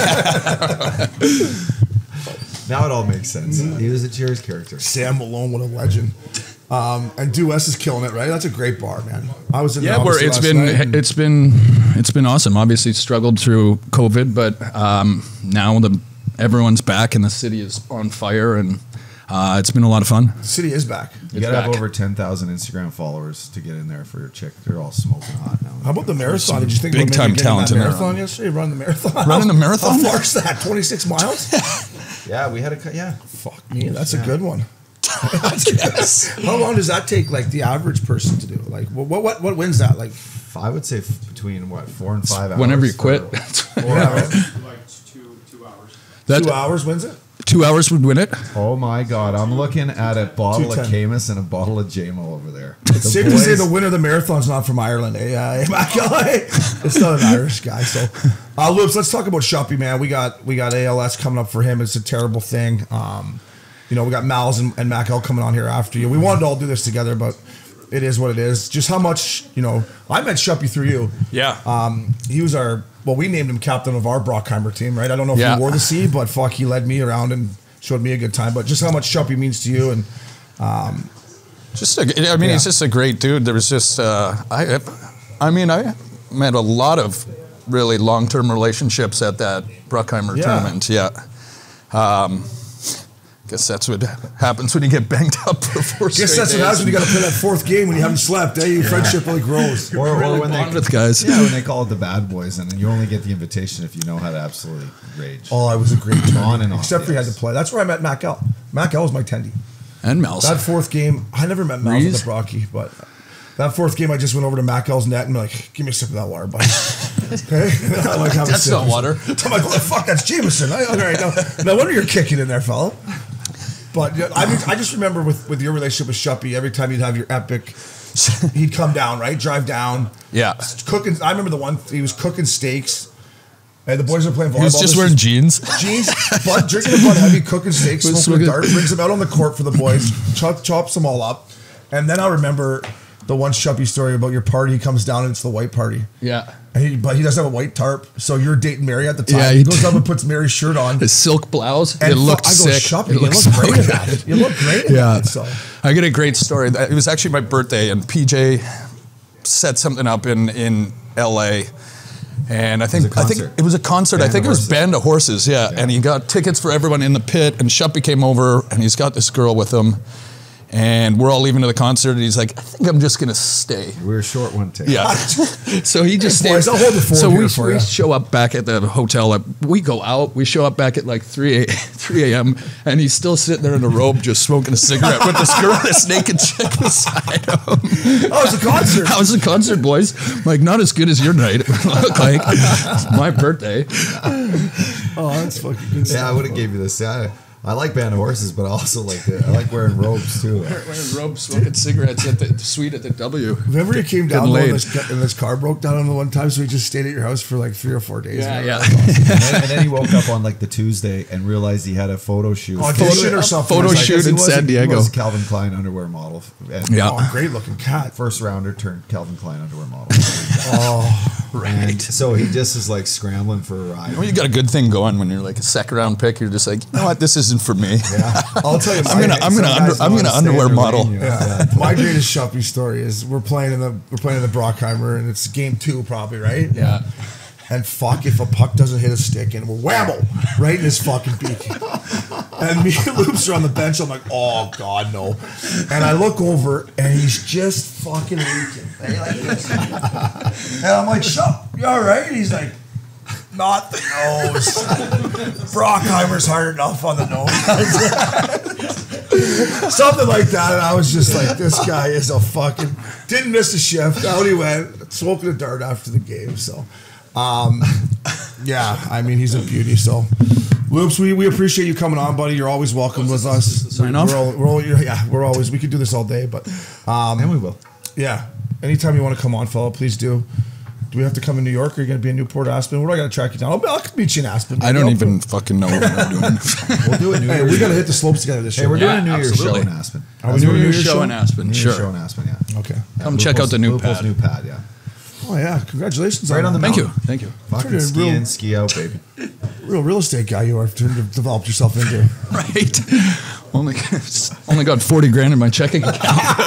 Now it all makes sense. He was a Cheers character. Sam Malone, what a legend. And Due West is killing it, right? That's a great bar, man. I was in yeah, where it's been awesome. Obviously struggled through COVID, but now everyone's back and the city is on fire, and it's been a lot of fun. The city is back. You gotta have over 10,000 Instagram followers to get in there for your chick. They're all smoking hot now. How about the marathon? Did you think big time talent in marathon yesterday? Running the marathon. Running the marathon? How far is that? 26 miles? Yeah, we had a Fuck me, that's a good one. Yes. How long does that take, like the average person to do? Like, what wins that? Like, I would say between 4 and 5 hours. Whenever you quit. 4 hours. Like 2 hours. 2 hours wins it? 2 hours would win it. Oh my God! I'm looking at a bottle of Camus and a bottle of JMO over there. It's safe to say the winner of the marathon's not from Ireland, eh? It's not an Irish guy. So, Loops, let's talk about Tschuppy, man. We got ALS coming up for him. It's a terrible thing. We got Mal's and Mac L coming on here after you. We wanted to all do this together, but it is what it is. Just how much, I met Tschuppy through you. Yeah. He was we named him captain of our Brockheimer team, right? I don't know if he wore the C, but fuck, he led me around and showed me a good time. But just how much Tschuppy means to you, and he's just a great dude. There was just, I met a lot of really long-term relationships at that Brockheimer tournament. Yeah. Guess that's what happens when you get banged up for 4 straight days. Guess that's what happens when you got to play that fourth game when you haven't slept. Your friendship really grows. Or really when bond with guys. Yeah, when they call it the bad boys, and you only get the invitation if you know how to absolutely rage. Oh, I was a great time. On and off. Except for he had to play. That's where I met Mac L. Mac L was my tendy. And Mel's. That fourth game, I never met Mel's at the Brocky, but that fourth game, I just went over to Mac L's net and be like, give me a sip of that water, buddy. Okay? I like having That's not water. I'm like, oh, fuck, that's Jameson. All right, no wonder you're kicking in there, fella. But I just remember with your relationship with Tschuppy, every time you'd have your epic, he'd come down, right? Drive down. Yeah. Cooking. I remember the one, he was cooking steaks. And the boys were playing volleyball. He was just wearing jeans. Jeans, drinking a Bud Heavy, cooking steaks, smoking a dart, brings them out on the court for the boys, chops them all up. And then I remember the one Tschuppy story about your party. He comes down and it's the white party. Yeah. But he doesn't have a white tarp, so you're dating Mary at the time. Yeah, he goes up and puts Mary's shirt on. His silk blouse. And it looked sick. Tschuppy, you look great at it. You look great at it. So. I get a great story. It was actually my birthday, and PJ set something up in LA. And I think it was a concert. I think it was Band of Horses, yeah. And he got tickets for everyone in the pit, and Tschuppy came over, and he's got this girl with him. And we're all leaving to the concert, and he's like, I think I'm just going to stay. We were short one ticket. Yeah. So he just stays. I'll hold the phone here for you. We show up back at the hotel. We go out. We show up back at like 3 a.m. And he's still sitting there in a robe just smoking a cigarette with this girl, this naked chick beside him. Oh, it was a concert. How was the concert, boys? Like, not as good as your night. Look like it's my birthday. Oh, that's fucking good stuff. Yeah, I would have gave you this. I like Band of Horses, but I also like it. I like wearing robes too. Wearing robes, smoking cigarettes at the suite at the W. Remember you came down and this car broke down on the one time, so we just stayed at your house for like 3 or 4 days. Yeah. Awesome. and then he woke up on like the Tuesday and realized he had a photo shoot. Audition or something. Photo shoot in San Diego. He was a Calvin Klein underwear model. Oh, great looking cat. First rounder turned Calvin Klein underwear model. Oh, right. And so he just is like scrambling for a ride. You got a good thing going when you're like a second round pick. You're just like, you know what, this isn't for me. Yeah, I'll tell you. I'm gonna underwear model. Yeah. My greatest Tschuppy story is we're playing in the Brockheimer, and it's game 2 probably, right? Yeah. And fuck if a puck doesn't hit a stick, and we're whammo right in his fucking beak. And me and Loops are on the bench. I'm like, oh god, no. And I look over, and he's just fucking leaking. And I'm like, Tschupp, you all right? He's like, not the nose. Brockheimer's hard enough on the nose. Something like that. And I was just like, this guy is a fucking... Didn't miss a shift. Out he went. Smoking a dart after the game. So, yeah, I mean, he's a beauty. So, Loops, we appreciate you coming on, buddy. You're always welcome with us. Sign off? We're always... We could do this all day, but... and we will. Yeah. Anytime you want to come on, fella, please do. Do we have to come in New York? Or are you going to be in Newport, Aspen? Where do I got to track you down? I'll meet you in Aspen. I don't even fucking know what we're doing. We'll do a New Year's. We got to hit the slopes together this year. Hey, we're doing a New Year's absolutely. show in Aspen. Are we doing a New Year's show in Aspen? New Sure. Year's show in Aspen, yeah. Okay. Come check out the new Lupul's pad. new pad, yeah. Oh, yeah. Congratulations. Right on the Thank you. mountain. Thank you. Fucking ski in, ski out, baby. Real estate guy you are to develop yourself into. Right. Only got 40 grand in my checking account.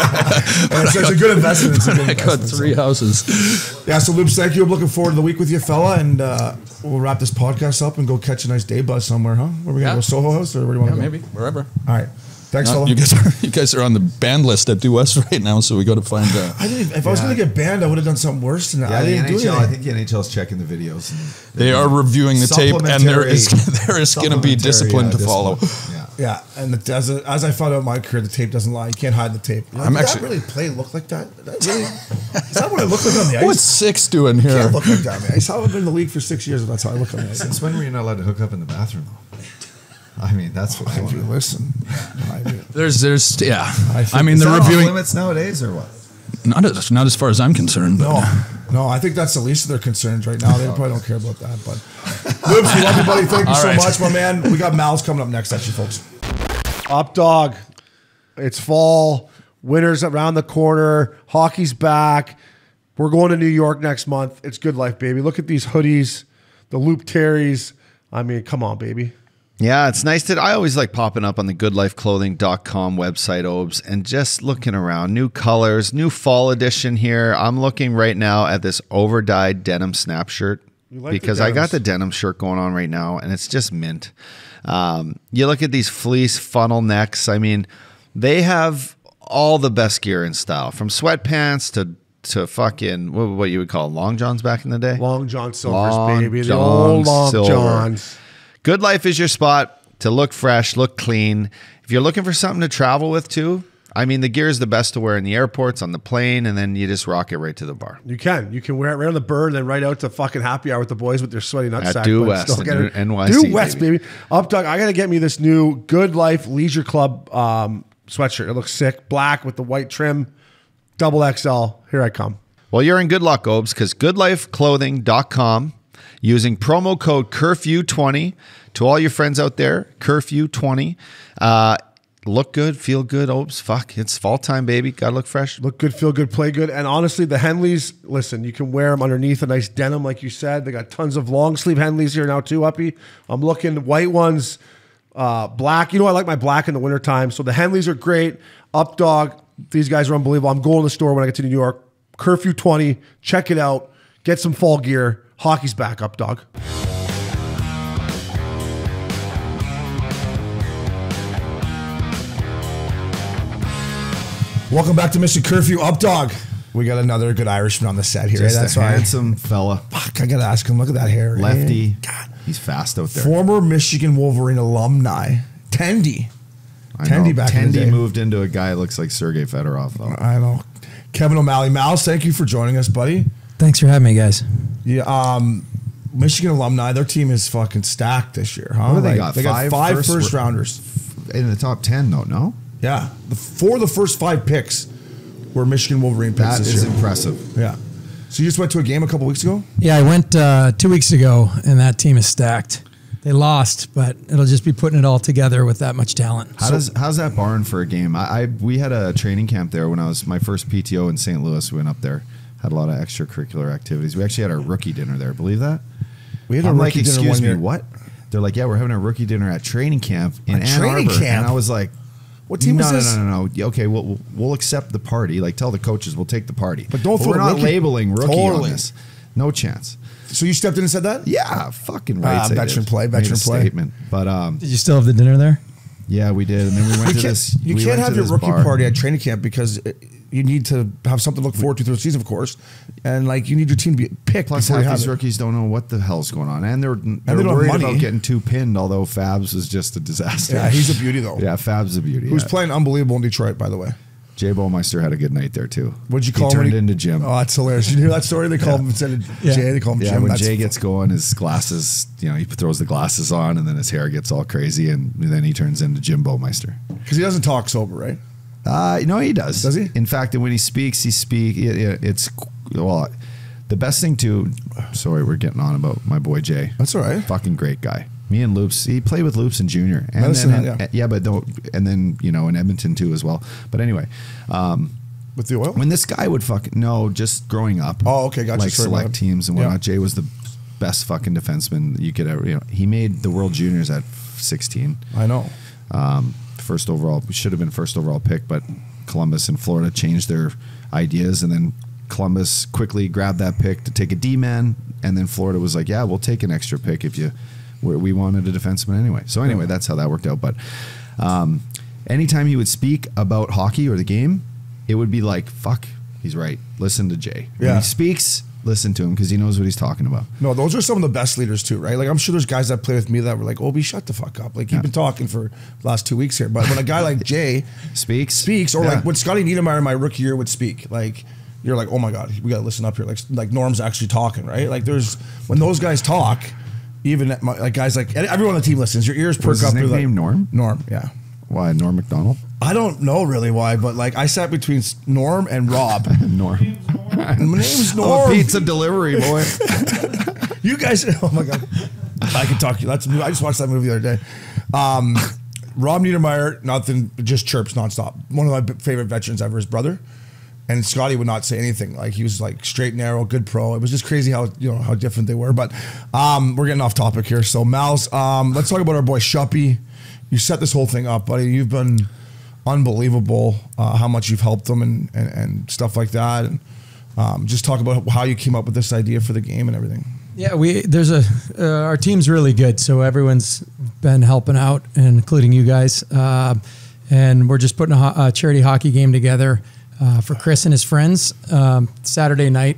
It's a good investment. It's a good I got investment, 3 houses. Yeah, so Loops, thank you. I'm looking forward to the week with you, fella, and we'll wrap this podcast up and go catch a nice day bus somewhere, huh? Where we gonna go? Soho House, or where do you want to go? Maybe wherever. All right, thanks, fella. You guys are on the band list at Due West right now, so we got to find. If I was gonna get banned, I would have done something worse than that. Yeah, I didn't do NHL, anything. I think the NHL's checking the videos. And They are reviewing the tape, and there is going to be discipline to follow. Yeah, and as I found out in my career, the tape doesn't lie. You can't hide the tape. Like, did that really look like that? Is that what I look like on the ice? What's 6 doing I here? can't look like that, man. I haven't been in the league for 6 years, and that's how I look on the ice. Since when were you not allowed to hook up in the bathroom, though? I mean, that's what I want. Listen, There's yeah. I mean, Is they're that off reviewing. limits nowadays, or what? Not as far as I'm concerned. But No, I think that's the least of their concerns right now. They probably don't care about that. But Loops, we love you, buddy. Thank you so much, my man. We got Mal's coming up next, actually, folks. Updogg. It's fall. Winter's around the corner. Hockey's back. We're going to New York next month. It's Goodlife, baby. Look at these hoodies, the Loop Terries. I mean, come on, baby. Yeah, it's nice that I always like popping up on the goodlifeclothing.com website, Obes, and just looking around. New colors, new fall edition here. I'm looking right now at this over-dyed denim snap shirt because I got the denim shirt going on right now, and it's just mint. You look at these fleece funnel necks. I mean, they have all the best gear in style, from sweatpants to fucking, what you would call long johns back in the day? Long John Silvers, Long baby. The John old Long Silver. Johns. Goodlife is your spot to look fresh, look clean. If you're looking for something to travel with too, I mean, the gear is the best to wear in the airports, on the plane, and then you just rock it right to the bar. You can wear it right on the bird and then right out to fucking happy hour with the boys with their sweaty nutsack. At Due West in NYC, Due West, baby. Updogg, I got to get me this new Goodlife Leisure Club sweatshirt. It looks sick. Black with the white trim. Double XL. Here I come. Well, you're in good luck, Obes, because goodlifeclothing.com, using promo code CURFEW20, to all your friends out there, CURFEW20. Look good, feel good, Obes. Fuck, it's fall time, baby. Gotta look fresh. Look good, feel good, play good. And honestly, the Henleys, listen, you can wear them underneath a nice denim, like you said. They got tons of long sleeve Henleys here now too, Uppy. I'm looking white ones, black. You know, I like my black in the wintertime. So the Henleys are great. Updogg, these guys are unbelievable. I'm going to the store when I get to New York. Curfew 20, check it out. Get some fall gear. Hockey's back, Updogg. Welcome back to Missin Curfew, Updogg. We got another good Irishman on the set here. Just That's a right. handsome fella. Fuck, I gotta ask him. Look at that hair. Lefty. God. He's fast out there. Former Michigan Wolverine alumni, Tendy. Tendy back in the day. Tendy moved into a guy that looks like Sergei Fedorov, though. I know. Kevin O'Malley. Mouse, thank you for joining us, buddy. Thanks for having me, guys. Yeah, Michigan alumni, their team is fucking stacked this year, huh? What do they got? They got five first rounders. In the top 10, though, no? Yeah. Four of the first 5 picks were Michigan Wolverine picks That this is year. impressive. Yeah. So you just went to a game a couple weeks ago? Yeah, I went 2 weeks ago, and that team is stacked. They lost, but it'll just be putting it all together with that much talent. How's that barn for a game? We had a training camp there when I was my first PTO in St. Louis. We went up there, had a lot of extracurricular activities. We actually had our rookie dinner there. Believe that? We had a I'm rookie like, dinner excuse one me, year. what? They're like, yeah, we're having a rookie dinner at training camp in Ann training Arbor. camp? And I was like, What team is this? No. Yeah, okay, we'll accept the party. Like, tell the coaches we'll take the party. But don't we're put not rookie- labeling rookie Totally. on this. No chance. So you stepped in and said that? Yeah, fucking right. Veteran play, veteran play. Statement. But Did you still have the dinner there? yeah, we did, and then we went to this. You we can't went have to your this rookie bar. party at training camp because you need to have something to look forward to through the season, of course. And like you need your team to be picked. Plus, before you half have these it. rookies don't know what the hell's going on, and they're don't have worried money. about getting too pinned. Although Fabs was just a disaster. Yeah, he's a beauty though. Yeah, Fab's a beauty. Who's yeah. playing unbelievable in Detroit, by the way. Jay Bowmeister had a good night there too. What'd you call he him? turned into Jim. Oh, that's hilarious. You hear that story? They call him instead of Jay, they call him Yeah, Jim. when That's Jay gets going, his glasses, he throws the glasses on, and then his hair gets all crazy, and then he turns into Jim Bowmeister. because he doesn't talk sober, right? No, he does. Does he? In fact, when he speaks, it's well. The best thing too, sorry, we're getting on about my boy Jay. That's all right. Fucking great guy. Me and Loops, he played with Loops in junior. And Medicine, then, but and then, you know, in Edmonton too as well. But anyway. With the oil? When this guy would just growing up. Oh, okay, gotcha. Like select teams and whatnot. Jay was the best fucking defenseman you could ever, you know. He made the World Juniors at 16. I know. First overall, should have been first overall pick, but Columbus and Florida changed their ideas, and then Columbus quickly grabbed that pick to take a D-man, and then Florida was like, yeah, we'll take an extra pick if you, we wanted a defenseman anyway. So anyway, that's how that worked out. But anytime he would speak about hockey or the game, it would be like, fuck, he's right. Listen to Jay. When he speaks, listen to him because he knows what he's talking about. No, those are some of the best leaders too, right? Like I'm sure there's guys that play with me that were like, Obie, shut the fuck up. Like you've been talking for the last 2 weeks here. But when a guy like Jay speaks, or like when Scotty Niedermayer in my rookie year would speak, like you're like, oh my God, we got to listen up here. Like Norm's actually talking, right? Like when those guys talk, even like guys like everyone on the team listens. Your ears perk up. Was his nickname Norm? Norm, yeah. Why, Norm McDonald? I don't know really why, but like I sat between Norm and Rob. Norm. My name's Norm. Oh, pizza delivery, boy. You guys, oh my God. I can talk to you. I just watched that movie the other day. Rob Niedermayer, nothing, just chirps nonstop. One of my favorite veterans ever, his brother. And Scotty would not say anything. Like he was like straight and narrow, good pro. It was just crazy how how different they were. But we're getting off topic here. So Mal's, let's talk about our boy Tschuppy. You set this whole thing up, buddy. You've been unbelievable. How much you've helped them and stuff like that. And just talk about how you came up with this idea for the game and everything. Yeah, our team's really good. So everyone's been helping out, and including you guys. And we're just putting a charity hockey game together for Chris and his friends this Saturday night.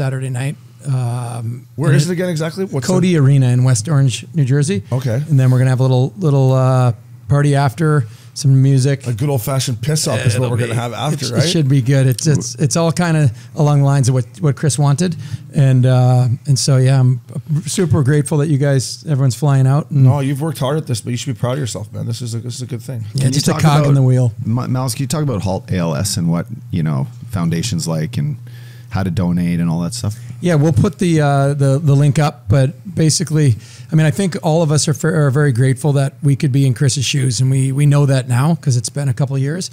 Where is it again exactly? What's Cody Arena in West Orange, New Jersey. Okay. And then we're gonna have a little party after, some music. A good old fashioned piss up is what we're gonna have after, right? It should be good. It's all kind of along the lines of what Chris wanted, and so yeah, I'm super grateful that you guys, everyone's flying out. No, you've worked hard at this, but you should be proud of yourself, man. This is a good thing. Yeah, just a cog in the wheel. Miles, can you talk about Halt ALS and what foundation's like and how to donate and all that stuff? Yeah, we'll put the link up, but basically, I mean, I think all of us are very grateful that we could be in Chris's shoes, and we know that now because it's been a couple of years.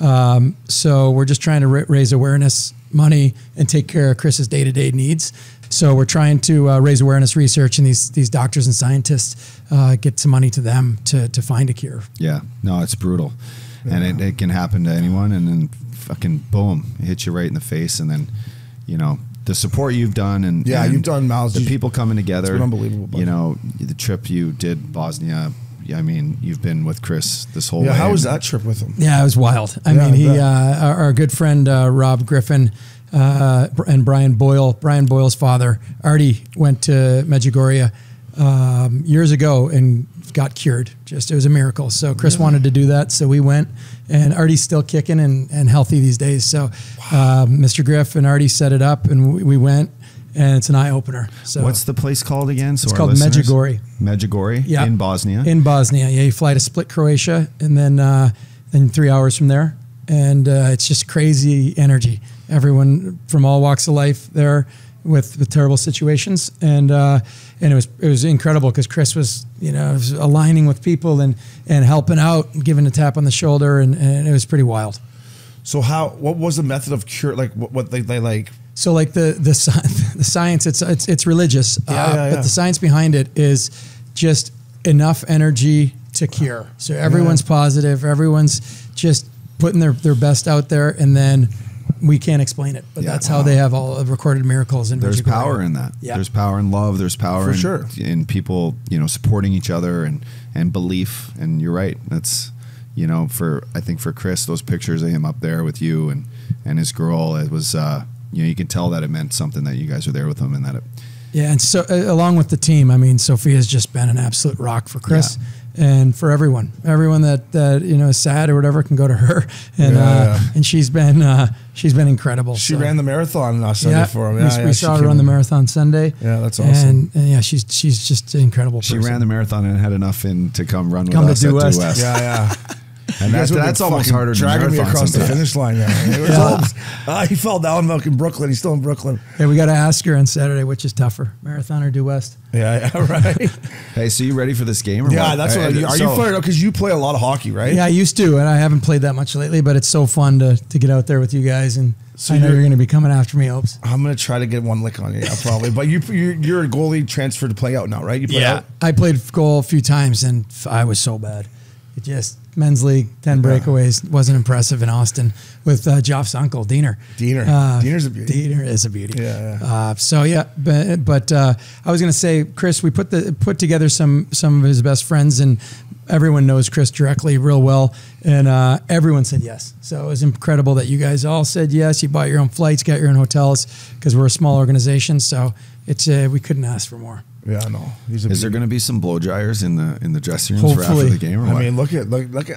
So we're just trying to raise awareness, money, and take care of Chris's day-to-day needs. So we're trying to raise awareness, research, and these doctors and scientists get some money to them to find a cure. Yeah, no, it's brutal, and it can happen to anyone, and then fucking boom, it hits you right in the face, and then the support you've done, and you've done, Miles. The people coming together, it's been unbelievable. Buddy. The trip you did Bosnia. I mean, you've been with Chris this whole way. How was that trip with him? Yeah, it was wild. I mean, our good friend Rob Griffin and Brian Boyle's father, Artie, went to Medjugorje years ago and got cured. It was a miracle. So Chris wanted to do that, so we went. And Artie's still kicking and healthy these days. So Mr. Griff and Artie set it up, and we went, and it's an eye opener. So what's the place called again? So it's called Medjugorje. Medjugorje, in Bosnia. In Bosnia, yeah. You fly to Split, Croatia, and then 3 hours from there, and it's just crazy energy. Everyone from all walks of life there with terrible situations, and it was incredible because Chris was aligning with people and helping out and giving a tap on the shoulder, and it was pretty wild. So what was the method of cure? Like what they like? So like the science, it's religious, but the science behind it is just enough energy to cure. So everyone's positive, everyone's just putting their best out there, and then we can't explain it, but that's how they have all of recorded miracles. And there's power in that. Yeah. There's power in love. There's power in people, supporting each other and belief. And you're right. That's, I think for Chris, those pictures of him up there with you and his girl, it was, you can tell that it meant something that you guys were there with him and that it. Yeah. And so along with the team, I mean, Sophia's just been an absolute rock for Chris. Yeah. And for everyone that is sad or whatever can go to her, and she's been incredible. She ran the marathon last Sunday for him. We saw her run the marathon Sunday. Yeah, that's awesome. And she's just an incredible person. She ran the marathon and had enough in to come run with us at Due West. Yeah. And that's almost harder than dragging me marathons across the sometimes. finish line. He fell down in Brooklyn. He's still in Brooklyn. Yeah, we got to ask her on Saturday which is tougher, marathon or due west. Yeah, right. Hey, so you ready for this game? Or Yeah, what? that's what. Are you fired up? Because you play a lot of hockey, right? Yeah, I used to, and I haven't played that much lately. But it's so fun to get out there with you guys, and So I know you're going to be coming after me, Opes. I'm gonna try to get one lick on you, yeah, probably. But you're a goalie transferred to play out now, right? You play out? I played goal a few times, and I was so bad. It just men's league 10 breakaways wasn't impressive in Austin with Joff's uncle Diener. Diener's a beauty. Diener is a beauty. Yeah. But I was going to say, Chris, we put together some of his best friends, and everyone knows Chris directly real well, and everyone said yes. So it was incredible that you guys all said yes. You bought your own flights, got your own hotels, because we're a small organization. So it's we couldn't ask for more. Yeah, no. Is there going to be some blow dryers in the dressing rooms for after the game? Or what? I mean, look at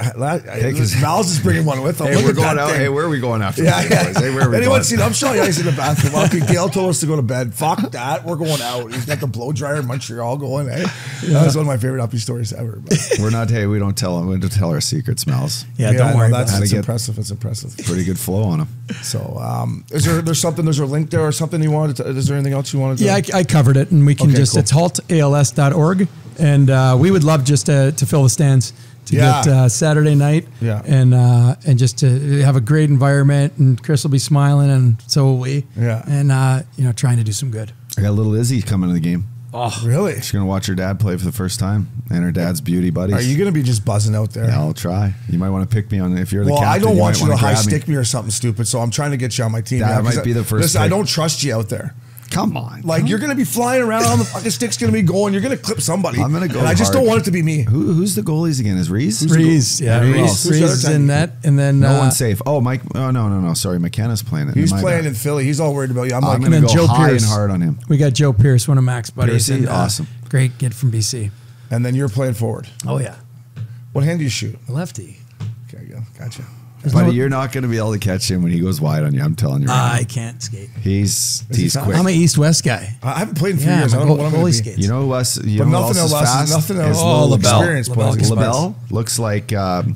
Miles is bringing one with him. Hey, Look we're at going that out. thing. Hey, where are we going after? Yeah, the game, boys? Hey, where are we anyone going? seen? I'm showing you guys in the bathroom. Okay, Gail told us to go to bed. Fuck that. We're going out. He's got the blow dryer in Montreal going. Hey, that's one of my favorite uppy stories ever. But. We're not. Hey, we don't tell them. We don't tell our secrets, Miles. Yeah, don't worry. It's impressive. It's impressive. Pretty good flow on them. So, is there a link there or something you wanted to? Is there anything else you wanted to? Yeah, I covered it, and we can Okay, just cool. it's haltals.org, and we would love just to fill the stands to get Saturday night, and just to have a great environment, and Chris will be smiling, and so will we, and trying to do some good. I got little Izzy coming to the game. Oh, really? She's gonna watch her dad play for the first time, and her dad's beauty buddies. Are you gonna be just buzzing out there? Yeah, I'll try. You might want to pick me on if you're the captain. I don't want you to high grab stick me or something stupid, so I'm trying to get you on my team. That might be the first. Listen, I don't trust you out there. Come on. Like, you're going to be flying around, the fucking stick's going to be going, you're going to clip somebody. I'm going to go and I just hard. don't want it to be me. Who's the goalies again? Is Reese? Reese, yeah. Reese in that, and then... No one's safe. Oh, Mike. Oh, no. Sorry, McKenna's playing it. He's playing in Philly. He's all worried about you. I'm going to go Joe high Pierce. and hard on him. We got Joe Pierce, one of Mac's buddies. Piercy, awesome. Great kid from BC. And then you're playing forward. Oh, yeah. What hand do you shoot? Lefty. Okay, gotcha. Buddy, you're not going to be able to catch him when he goes wide on you. I'm telling you. Right I can't skate. He's quick. I'm an East-West guy. I haven't played in 3 years. I don't know what I'm going to be. You know who else? But nothing else fast? Nothing else. Oh, experience. LaBelle looks like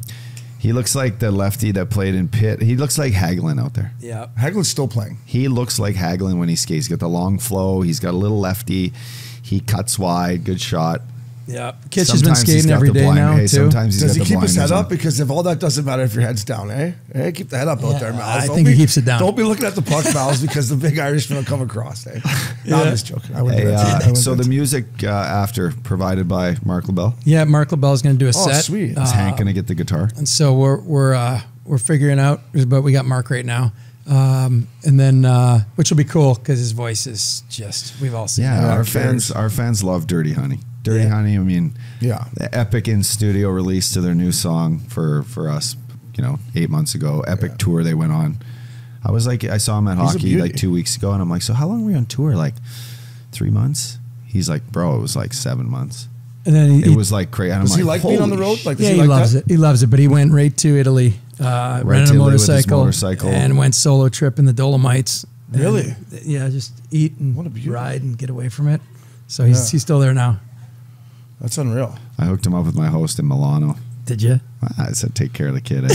he looks like the lefty that played in Pitt. He looks like Hagelin out there. Yeah, Hagelin's still playing. He looks like Hagelin when he skates. He's got the long flow. He's got a little lefty. He cuts wide. Good shot. Yeah, Kitch has been skating every day now too. Sometimes does he keep his head up? Because if all that doesn't matter if your head's down, Hey, keep the head up out there, Miles. I think he keeps it down. Don't be looking at the puck, Miles, because the big Irishman will come across. No, I'm just joking. I wouldn't do that to you. So the music after provided by Mark LaBelle. Yeah, Mark LaBelle is going to do a set. Oh, sweet. Is Hank going to get the guitar? And so we're figuring out, but we got Mark right now. And then which will be cool because his voice is just we've all seen. Yeah, our fans love Dirty Honey. Dirty Honey. I mean, the Epic in studio release to their new song for us. 8 months ago, Epic tour they went on. I was like, I saw him at hockey like 2 weeks ago, and I'm like, so how long were you on tour? Like 3 months? He's like, bro, it was like 7 months. And then it was like crazy. Does he like being on the road? Like, he loves it. He loves it. But he went right to Italy, rented a motorcycle, and went solo trip in the Dolomites. Really? And, just eat and ride and get away from it. So he's still there now. That's unreal. I hooked him up with my host in Milano. Did you? I said, take care of the kid.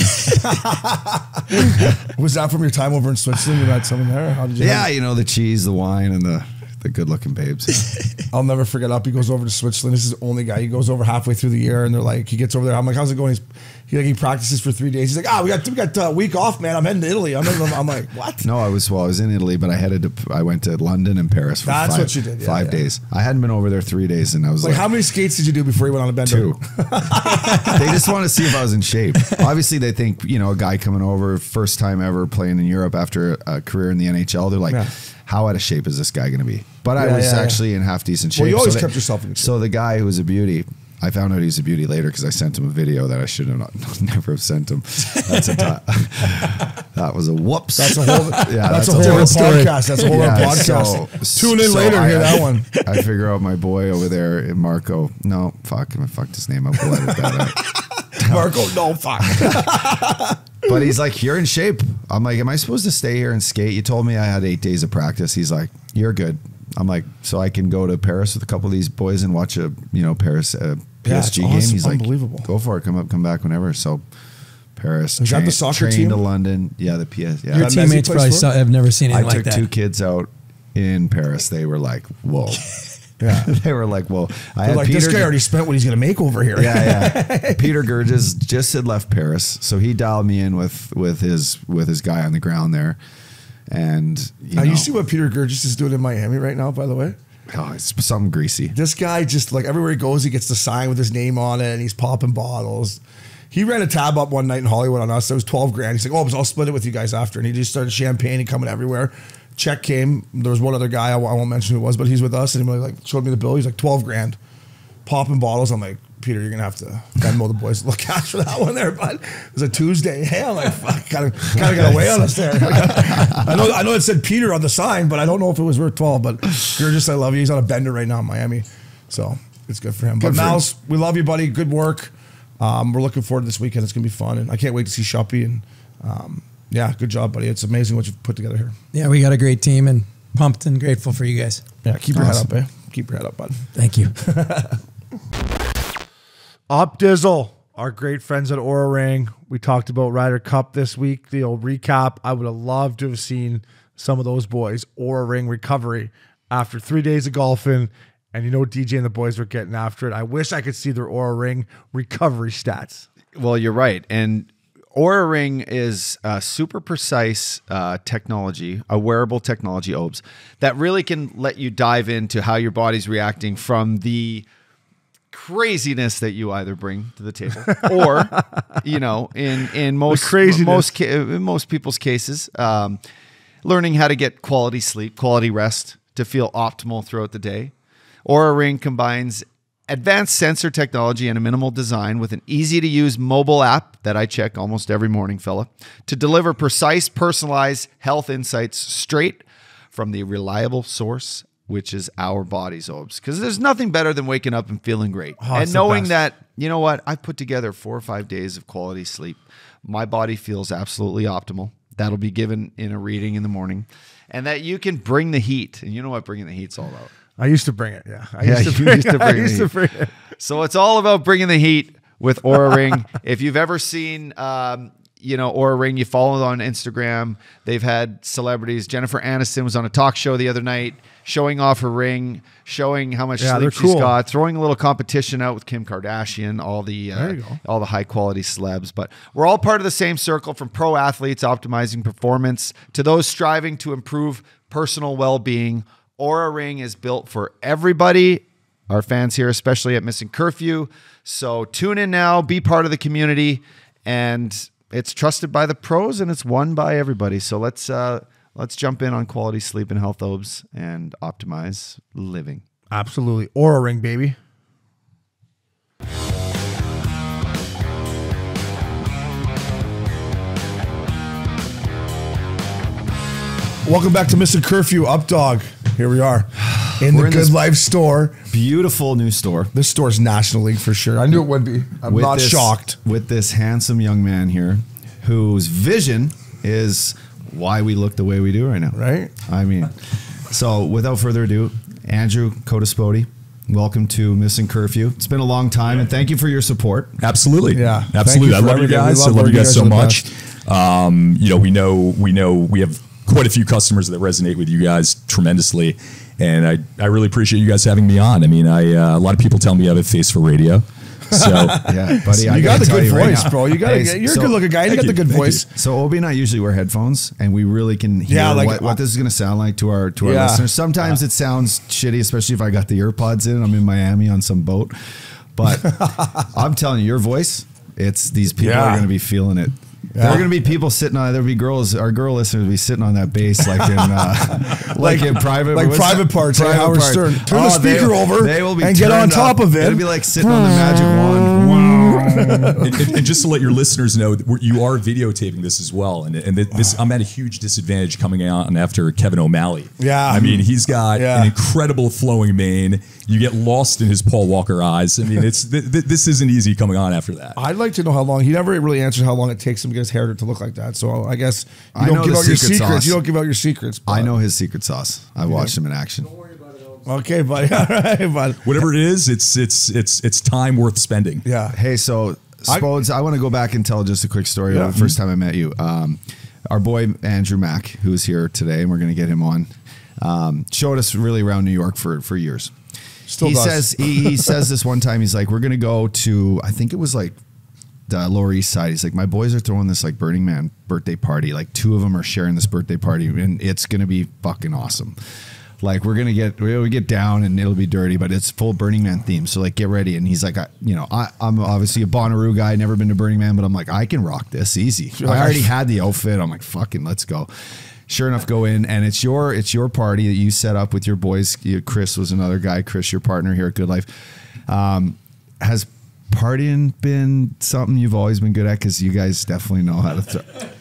Was that from your time over in Switzerland? You had something there? How did you? Yeah, the cheese, the wine, and the good-looking babes. I'll never forget. He goes over to Switzerland. This is the only guy. He goes over halfway through the year, and they're like, he gets over there. I'm like, how's it going? He practices for 3 days. He's like, we got a week off, man. I'm heading to Italy. I'm like, what? No, I was in Italy, but I went to London and Paris for That's what you did. 5 days. I hadn't been over there 3 days, and I was like, how many skates did you do before you went on a bender? 2. They just want to see if I was in shape. Obviously, they think a guy coming over, first time ever playing in Europe after a career in the NHL. They're like, how out of shape is this guy going to be? But I was actually in half decent shape. Well, you always kept yourself in shape. So the guy who was a beauty, I found out he was a beauty later because I sent him a video that I should have never have sent him. That was a whoops. That's a whole that's a whole other story. podcast. That's a whole other podcast. Tune in later and hear that one. I figure out my boy over there, Marco. No, fuck, I fucked his name up. We'll edit that out. Marco, no, fuck. But he's like, you're in shape. I'm like, am I supposed to stay here and skate? You told me I had 8 days of practice. He's like, you're good. I'm like, so I can go to Paris with a couple of these boys and watch a Paris PSG game. He's like, unbelievable. Go for it. Come back whenever. So Paris. Is that the soccer trained team? to London. Yeah, the PS. Yeah. Your teammates probably have never seen anything like that. I took 2 kids out in Paris. They were like, whoa. Yeah. They were like, whoa. They're like, this guy already spent what he's going to make over here. Yeah. Peter Gurges just had left Paris. So he dialed me in with his guy on the ground there. And you see what Peter Gurges is doing in Miami right now, by the way? Oh, it's something greasy. This guy just like everywhere he goes, he gets the sign with his name on it and he's popping bottles. He ran a tab up one night in Hollywood on us. It was 12 grand. He's like, oh, I'll split it with you guys after. And he just started champagne and coming everywhere. Check came. There was one other guy. I won't mention who it was, but he's with us. And he like showed me the bill. He's like 12 grand popping bottles. I'm like, Peter, you're going to have to Venmo the boys to look cash for that one there, bud. It was a Tuesday. Hey, I'm like, fuck, kind of got away on us there. I know it said Peter on the sign, but I don't know if it was worth 12. But Gurges, I love you. He's on a bender right now in Miami. So it's good for him. But Mouse, we love you, buddy. Good work. We're looking forward to this weekend. It's going to be fun. And I can't wait to see Tschuppy. And yeah, good job, buddy. It's amazing what you've put together here. Yeah, we got a great team and pumped and grateful for you guys. Yeah, keep your head up, Keep your head up, bud. Thank you. Up Dizzle, our great friends at Oura Ring. We talked about Ryder Cup this week. The old recap. I would have loved to have seen some of those boys Oura Ring recovery after 3 days of golfing. And DJ and the boys were getting after it. I wish I could see their Oura Ring recovery stats. Well, you're right. And Oura Ring is super precise technology, a wearable technology, Obes, that really can let you dive into how your body's reacting from the craziness that you either bring to the table or, in most people's cases, learning how to get quality sleep, quality rest to feel optimal throughout the day. Oura Ring combines advanced sensor technology and a minimal design with an easy-to-use mobile app that I check almost every morning, fella, to deliver precise, personalized health insights straight from the reliable source, which is our bodies, Obes. Because there's nothing better than waking up and feeling great. And knowing that, you know what, I've put together 4 or 5 days of quality sleep. My body feels absolutely optimal. That'll be given in a reading in the morning. And that you can bring the heat. And you know what bringing the heat's all about. I used to bring it, yeah. I used to bring it. So it's all about bringing the heat with Oura Ring. If you've ever seen, Oura Ring, you follow it on Instagram. They've had celebrities. Jennifer Aniston was on a talk show the other night, showing off her ring, showing how much sleep she's got, throwing a little competition out with Kim Kardashian, all the high quality celebs. But we're all part of the same circle, from pro athletes optimizing performance to those striving to improve personal well-being. Oura Ring is built for everybody, our fans here, especially at Missin Curfew. So tune in now, be part of the community, and it's trusted by the pros and it's won by everybody. So let's jump in on quality sleep and health, Obes, and optimize living. Absolutely. Oura Ring, baby. Welcome back to Missin Curfew Updogg. Here we are in the Goodlife store. Beautiful new store. This store's National League for sure. I knew it would be. I'm not shocked. With this handsome young man here whose vision is why we look the way we do right now. Right? I mean, so without further ado, Andrew Codispoti, welcome to Missin Curfew. It's been a long time, and thank you for your support. Absolutely. Yeah. Absolutely. I love you guys. I love you guys so much. We know we have quite a few customers that resonate with you guys tremendously, and I really appreciate you guys having me on. I mean, a lot of people tell me I have a face for radio. So yeah, buddy, you got the good voice, right, bro. You're a good looking guy. You got the good voice. So Obie and I usually wear headphones, and we really can hear what this is going to sound like to our listeners. Sometimes it sounds shitty, especially if I got the earpods in. I'm in Miami on some boat, but I'm telling you, your voice. These people are going to be feeling it. Yeah. There are going to be people sitting on. There'll be girls. Our girl listeners will be sitting on that bass like in private, private parts. Howard Stern. Turn the speaker over. They will be and get on top of it. It'll be like sitting on the magic wand. Wow. and just to let your listeners know, you are videotaping this as well, and this I'm at a huge disadvantage coming out and after Kevin O'Malley. Yeah, I mean he's got an incredible flowing mane. You get lost in his Paul Walker eyes. I mean, this isn't easy coming on after that. I'd like to know how long. He never really answered how long it takes him to get his hair to look like that. So I guess you don't give out your secrets. You don't give out your secrets. I know his secret sauce. I watched him in action. Don't worry about it. Okay, buddy. All right, buddy. Whatever it is, it's time worth spending. Yeah. Hey, so Spodes, I want to go back and tell just a quick story of the first time I met you. Our boy Andrew Mack, who's here today, and we're going to get him on, showed us really around New York for years. Still does. He says this one time, he's like, we're going to go to, I think it was like the Lower East Side. He's like, my boys are throwing this like Burning Man birthday party. Like 2 of them are sharing this birthday party, and it's going to be fucking awesome. Like we're get down and it'll be dirty, but it's full Burning Man theme. So like get ready. And he's like, I'm obviously a Bonnaroo guy, never been to Burning Man, but I'm like, I can rock this easy. I already had the outfit. I'm like, fucking let's go. Sure enough, go in, and it's your party that you set up with your boys. Chris was another guy. Chris, your partner here at Goodlife. Has partying been something you've always been good at? Because you guys definitely know how to throw.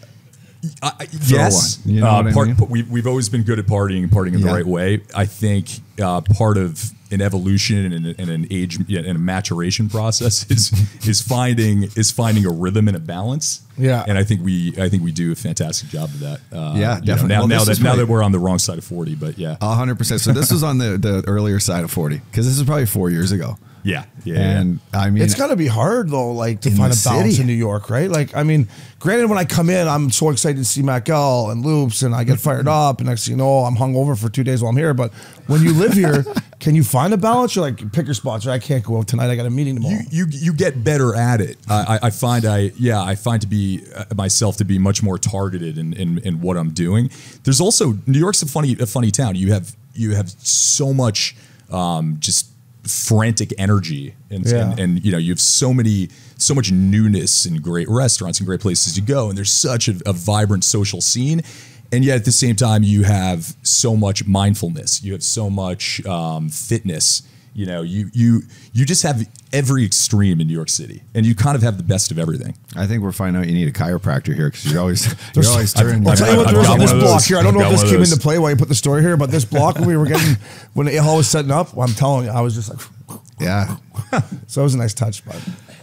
Yes, one. You know what I mean? We've always been good at partying in the right way. I think part of an evolution and an age and a maturation process is finding a rhythm and a balance. Yeah, and I think we do a fantastic job of that. Definitely. Now that we're on the wrong side of 40, but 100%. So this was on the earlier side of 40 because this is probably 4 years ago. Yeah. And I mean, it's got to be hard though, like to find a balance in New York, right? Like, I mean, granted, when I come in, I'm so excited to see Mackel and Loops, and I get fired up, and next thing you know, I'm hungover for 2 days while I'm here. But when you live here, can you find a balance? You're like, pick your spots. Or I can't go out tonight. I got a meeting tomorrow. You get better at it. I find to be myself to be much more targeted in what I'm doing. There's also New York's a funny town. You have so much just frantic energy and you have so much newness and great restaurants and great places to go, and there's such a vibrant social scene, and yet at the same time you have so much mindfulness, you have so much fitness. You just have every extreme in New York City, and you kind of have the best of everything. I think we're finding out you need a chiropractor here because you're always turning. I'll tell you what there is on this block here. I don't know if this came into play while you put the story here, but this block when the hall was setting up, I'm telling you, I was just like, yeah. So it was a nice touch, bud.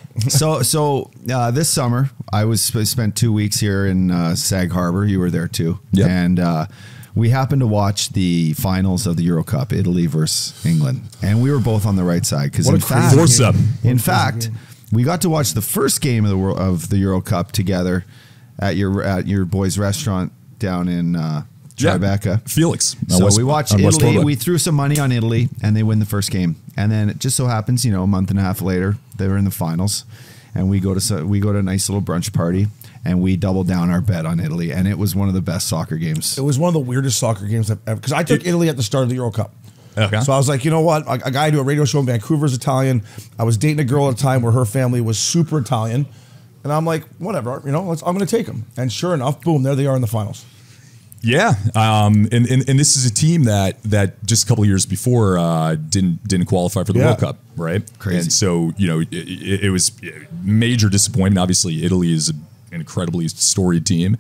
So this summer I spent 2 weeks here in Sag Harbor. You were there too, and. We happened to watch the finals of the Euro Cup, Italy versus England, and we were both on the right side because in fact, we got to watch the first game of the Euro Cup together at your boys' restaurant down in Tribeca. Felix. So we watched Italy. We threw some money on Italy, and they win the first game. And then it just so happens, a month and a half later, they were in the finals, and we go to a nice little brunch party. And we doubled down our bet on Italy, and it was one of the best soccer games. It was one of the weirdest soccer games I've ever, because I took Italy at the start of the Euro Cup. Okay. So I was like, you know what? A guy I do a radio show in Vancouver is Italian. I was dating a girl at a time where her family was super Italian. And I'm like, whatever, I'm going to take them. And sure enough, boom, there they are in the finals. Yeah, and this is a team that just a couple of years before didn't qualify for the World Cup, right? Crazy. And so, it was major disappointment. Obviously, Italy is an incredibly storied team.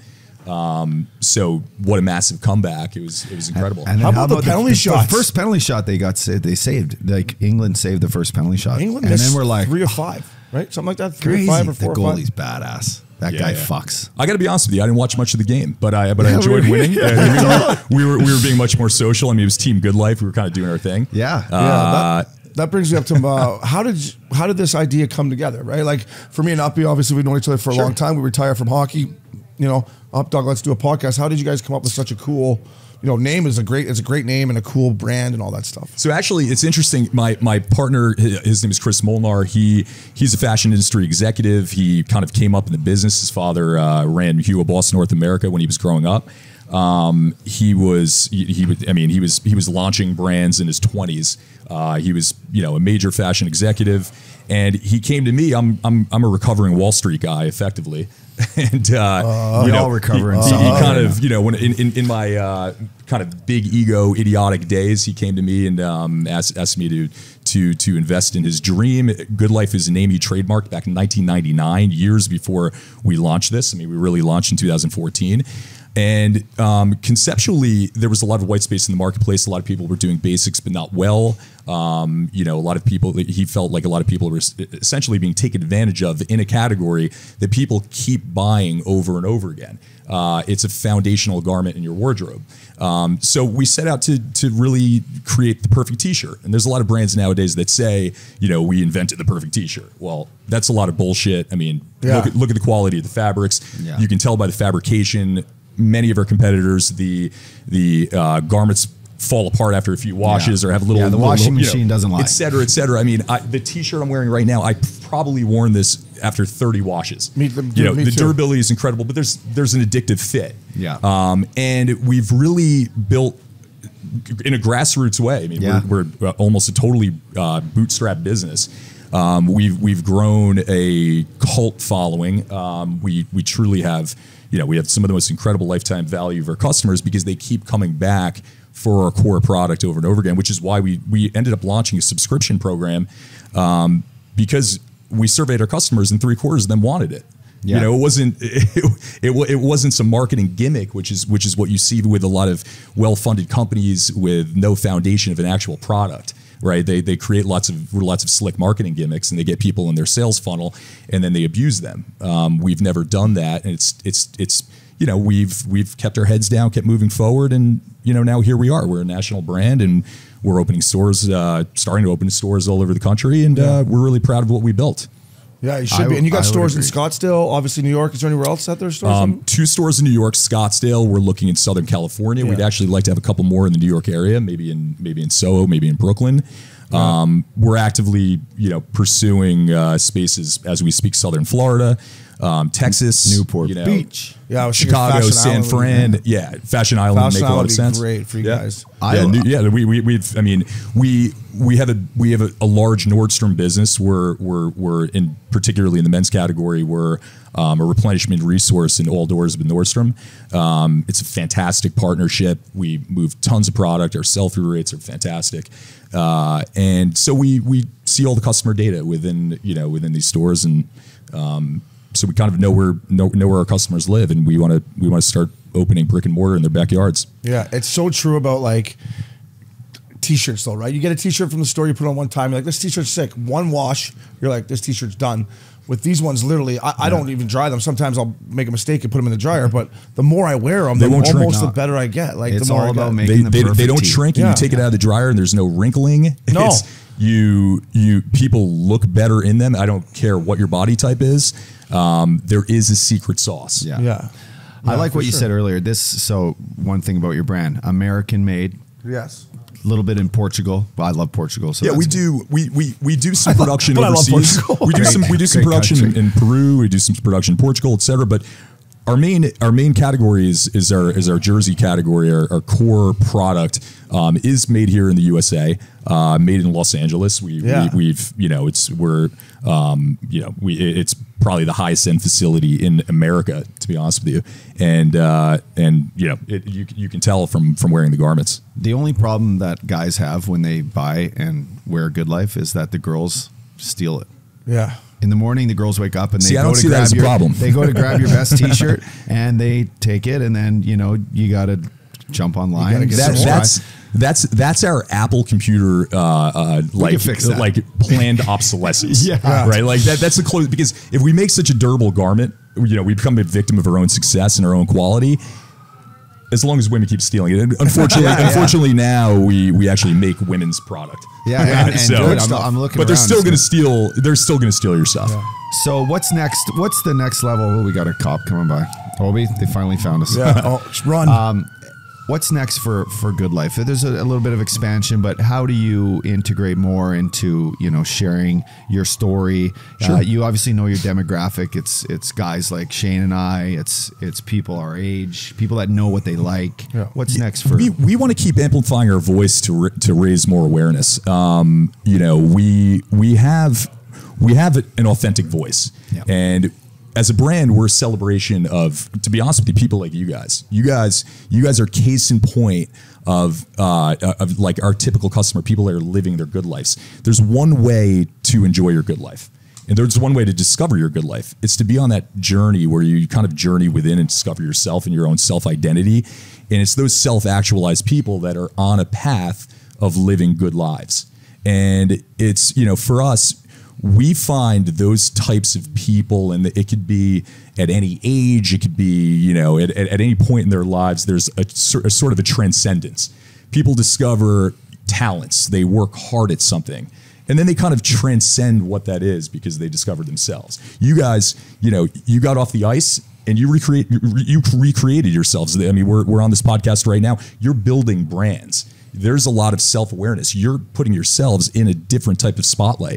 So what a massive comeback. It was incredible. And how about the penalty shots? The first penalty shot they saved. Like England saved the first penalty shot. England, and then we're like 3 or 5, right? Something like that. 3 or 5 or 4 or 5. The goalie's badass. That guy fucks. I got to be honest with you. I didn't watch much of the game, but I enjoyed winning. We were being much more social. I mean, it was Team Goodlife. We were kind of doing our thing. Yeah. That brings me up to how did this idea come together, right? Like for me and Uppy, obviously we've known each other for a long time. We retired from hockey. Updogg, let's do a podcast. How did you guys come up with such a cool, name? It's a great name and a cool brand and all that stuff. So actually, it's interesting. My partner, his name is Chris Molnar. He's a fashion industry executive. He kind of came up in the business. His father ran Hugo Boss North America when he was growing up. He was launching brands in his 20s. He was a major fashion executive, and he came to me. I'm a recovering Wall Street guy, effectively, and we all recover. He kind of when in my kind of big ego idiotic days, he came to me and asked me to invest in his dream. Goodlife is a name he trademarked back in 1999, years before we launched this. I mean, we really launched in 2014. And conceptually, there was a lot of white space in the marketplace. A lot of people were doing basics, but not well. You know, a lot of people, he felt like a lot of people were essentially being taken advantage of in a category that people keep buying over and over again. It's a foundational garment in your wardrobe. So we set out to really create the perfect t-shirt. And there's a lot of brands nowadays that say, you know, we invented the perfect t-shirt. Well, that's a lot of bullshit. I mean, look at the quality of the fabrics. Yeah. You can tell by the fabrication. Many of our competitors, the garments fall apart after a few washes or have a little. Yeah, the washing machine doesn't lie. Et cetera, et cetera. I mean, the t-shirt I'm wearing right now, I probably worn this after 30 washes. The durability is incredible, but there's an addictive fit. Yeah. And we've really built in a grassroots way. I mean, we're almost a totally bootstrap business. We've grown a cult following. We truly have, you know, we have some of the most incredible lifetime value of our customers because they keep coming back for our core product over and over again, which is why we ended up launching a subscription program because we surveyed our customers and 3/4 of them wanted it. Yeah. You know, it wasn't some marketing gimmick, which is what you see with a lot of well-funded companies with no foundation of an actual product. Right, they create lots of slick marketing gimmicks, and they get people in their sales funnel, and then they abuse them. We've never done that, and it's you know, we've kept our heads down, kept moving forward, and you know, now here we are. We're a national brand, and we're opening stores, starting to open stores all over the country, and we're really proud of what we built. Yeah, you should be. And you got stores in Scottsdale, obviously New York. Is there anywhere else out there stores? 2 stores in New York, Scottsdale. We're looking in Southern California. We'd actually like to have a couple more in the New York area, maybe in SoHo, maybe in Brooklyn. We're actively, you know, pursuing spaces as we speak. Southern Florida, Texas, Newport Beach, Chicago, San Fran, Fashion Island would make a lot of sense. Great for you guys. We have a large Nordstrom business. We're in particularly in the men's category. We're a replenishment resource in all doors with Nordstrom. It's a fantastic partnership. We move tons of product. Our sell-through rates are fantastic, and so we see all the customer data within these stores, and so we kind of know where our customers live, and we want to start opening brick and mortar in their backyards. Yeah, it's so true about like t-shirts though, right? You get a t-shirt from the store, you put it on one time, you're like, this t-shirt's sick. One wash, you're like, this t-shirt's done. With these ones, literally, I don't even dry them. Sometimes I'll make a mistake and put them in the dryer, but the more I wear them, the better I get. Like it's the more all about making they don't shrink. You take it out of the dryer and there's no wrinkling. No. People look better in them. I don't care what your body type is. There is a secret sauce. Yeah. I like what you said earlier. So one thing about your brand, American made. Yes. A little bit in Portugal. Well, I love Portugal. So we do some production overseas. We do some production in Peru. We do some production in Portugal, etc. But our main category is our jersey category. Our core product is made here in the USA, made in Los Angeles. It's probably the highest end facility in America, to be honest with you. And you can tell from wearing the garments. The only problem that guys have when they buy and wear Goodlife is that the girls steal it. Yeah. In the morning, the girls wake up and they I don't see that as a problem. They go to grab your best T-shirt and they take it, and then you got to jump online. That's our Apple computer planned obsolescence. Right. Like that's the close, because if we make such a durable garment, we become a victim of our own success and our own quality. As long as women keep stealing it. And unfortunately, now we actually make women's product. And so I'm looking, but they're still going to steal. They're still going to steal your stuff. Yeah. So what's next? What's the next level? Oh, we got a cop coming by. Obie, they finally found us. Yeah. Run. What's next for Goodlife? There's a little bit of expansion, but how do you integrate more into sharing your story? Sure. You obviously know your demographic. It's guys like Shane and I. It's people our age, people that know what they like. Yeah. What's next for? We want to keep amplifying our voice to raise more awareness. We have an authentic voice, and as a brand, we're a celebration of, to be honest with you, people like you guys. You guys are case in point of like our typical customer, people that are living their good lives. There's one way to enjoy your good life, And there's one way to discover your good life. It's to be on that journey where you kind of journey within and discover yourself and your own self-identity. And it's those self-actualized people that are on a path of living good lives. And it's, you know, for us, we find those types of people, and it could be at any age, it could be, you know, at any point in their lives, there's a sort of a transcendence. People discover talents, they work hard at something, and then they kind of transcend what that is because they discovered themselves. You guys, you know, you got off the ice and you recreated yourselves. I mean, we're on this podcast right now. You're building brands. There's a lot of self-awareness. You're putting yourselves in a different type of spotlight.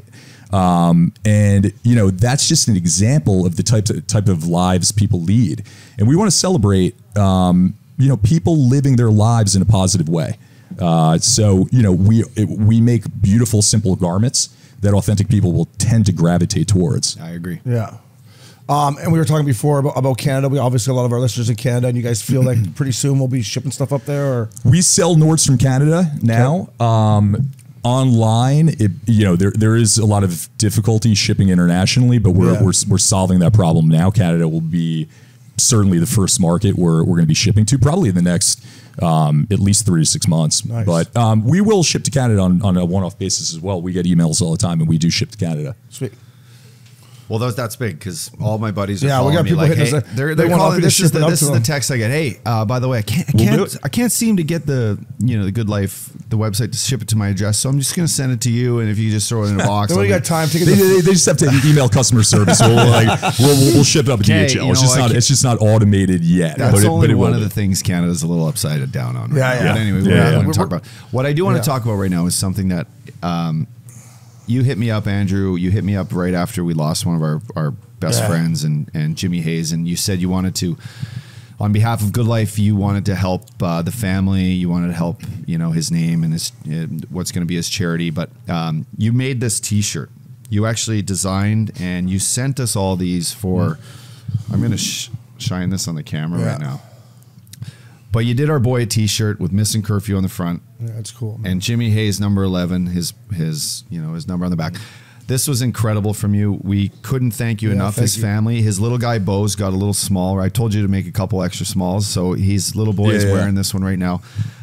And you know, that's just an example of the type of lives people lead. And we want to celebrate, you know, people living their lives in a positive way. So, you know, we make beautiful, simple garments that authentic people will tend to gravitate towards. I agree. Yeah. And we were talking before about Canada. We obviously a lot of our listeners in Canada, and you guys feel like pretty soon we'll be shipping stuff up there. Or we sell Nords from Canada now. Okay. Online, you know, there is a lot of difficulty shipping internationally, but we're solving that problem now. Canada will be certainly the first market we're going to be shipping to, probably in the next at least 3 to 6 months. Nice. But we will ship to Canada on a one-off basis as well. We get emails all the time, and we do ship to Canada. Sweet. Well, that's big because all my buddies are we got people like, hitting hey, us. they're calling. This is the text I get. Hey, by the way, I can't seem to get the Goodlife, the website, to ship it to my address. So I'm just going to send it to you, and if you just throw it in a box, then we got time. They just have to email customer service. We'll ship it up at DHL. It's just not automated yet. That's only one of the things Canada's a little upside down on. Right now. But anyway, we're going to talk about. What I do want to talk about right now is something that. You hit me up, Andrew. You hit me up right after we lost one of our best friends and Jimmy Hayes, and you said you wanted to, on behalf of Goodlife, you wanted to help the family. You wanted to help, you know, his name and his what's going to be his charity. But you made this T-shirt. You actually designed and you sent us all these for. I'm going to shine this on the camera right now. But you did our boy a T-shirt with Missin Curfew on the front. Yeah, that's cool, man. And Jimmy Hayes, number 11, his number on the back. This was incredible from you. We couldn't thank you enough. His family, his little guy Bo's got a little small. I told you to make a couple extra smalls, so his little boy is wearing this one right now.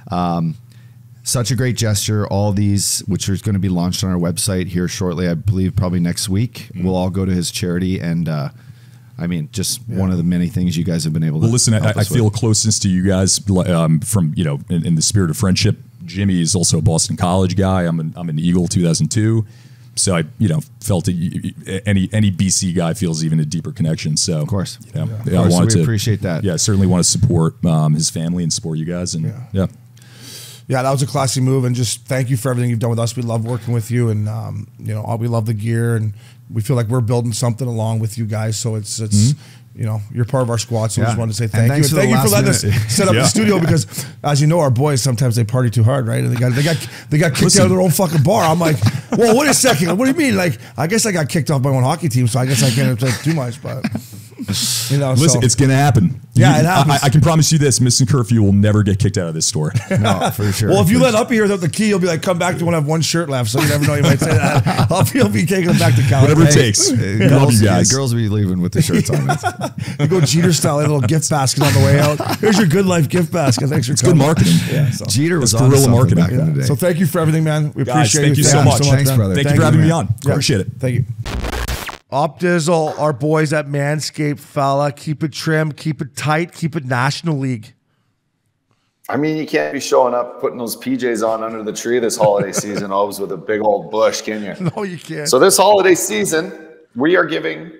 Such a great gesture. All these, which are going to be launched on our website here shortly, I believe probably next week, will all go to his charity. And I mean, just one of the many things you guys have been able to. Well, listen, I feel closeness to you guys from, you know, in the spirit of friendship. Jimmy is also a Boston College guy. I'm an Eagle 2002. So I, you know, felt any BC guy feels even a deeper connection. So of course, you know, I wanted to appreciate that. Yeah, I certainly want to support his family and support you guys. And yeah, that was a classy move. And just thank you for everything you've done with us. We love working with you, and you know, we love the gear, and we feel like we're building something along with you guys. So it's you know, you're part of our squad, so we just wanted to say thank you. And thank you for letting us set up the studio, because as you know, our boys, sometimes they party too hard, right? And they got kicked out of their own fucking bar. I'm like, well, wait a second. What do you mean? Like, I guess I got kicked off my own hockey team, so I guess I can't say too much, but you know. Listen, it's going to happen. Yeah, it happens. I can promise you this, Missin Curfew will never get kicked out of this store. No, for sure. Well, if you let Uppy here without the key, you'll be like, come back to when I have one shirt left, so you never know, you might say that. Uppy will be taking them back to college. Whatever it takes. Love you guys. Girls will be leaving with the shirts on. You go Jeter style, a little gift basket on the way out. Here's your Goodlife gift basket. Thanks for coming. Good marketing. Yeah, so. Jeter was guerrilla marketing back in the day. So thank you for everything, man. We guys, appreciate thank you so much. Thanks, brother. Thank you for having me on. Appreciate it. Thank you. Opdizzle, our boys at Manscaped, fella. Keep it trim, keep it tight, keep it National League. I mean, you can't be showing up, putting those PJs on under the tree this holiday season, always with a big old bush, can you? No, you can't. So this holiday season, we are giving,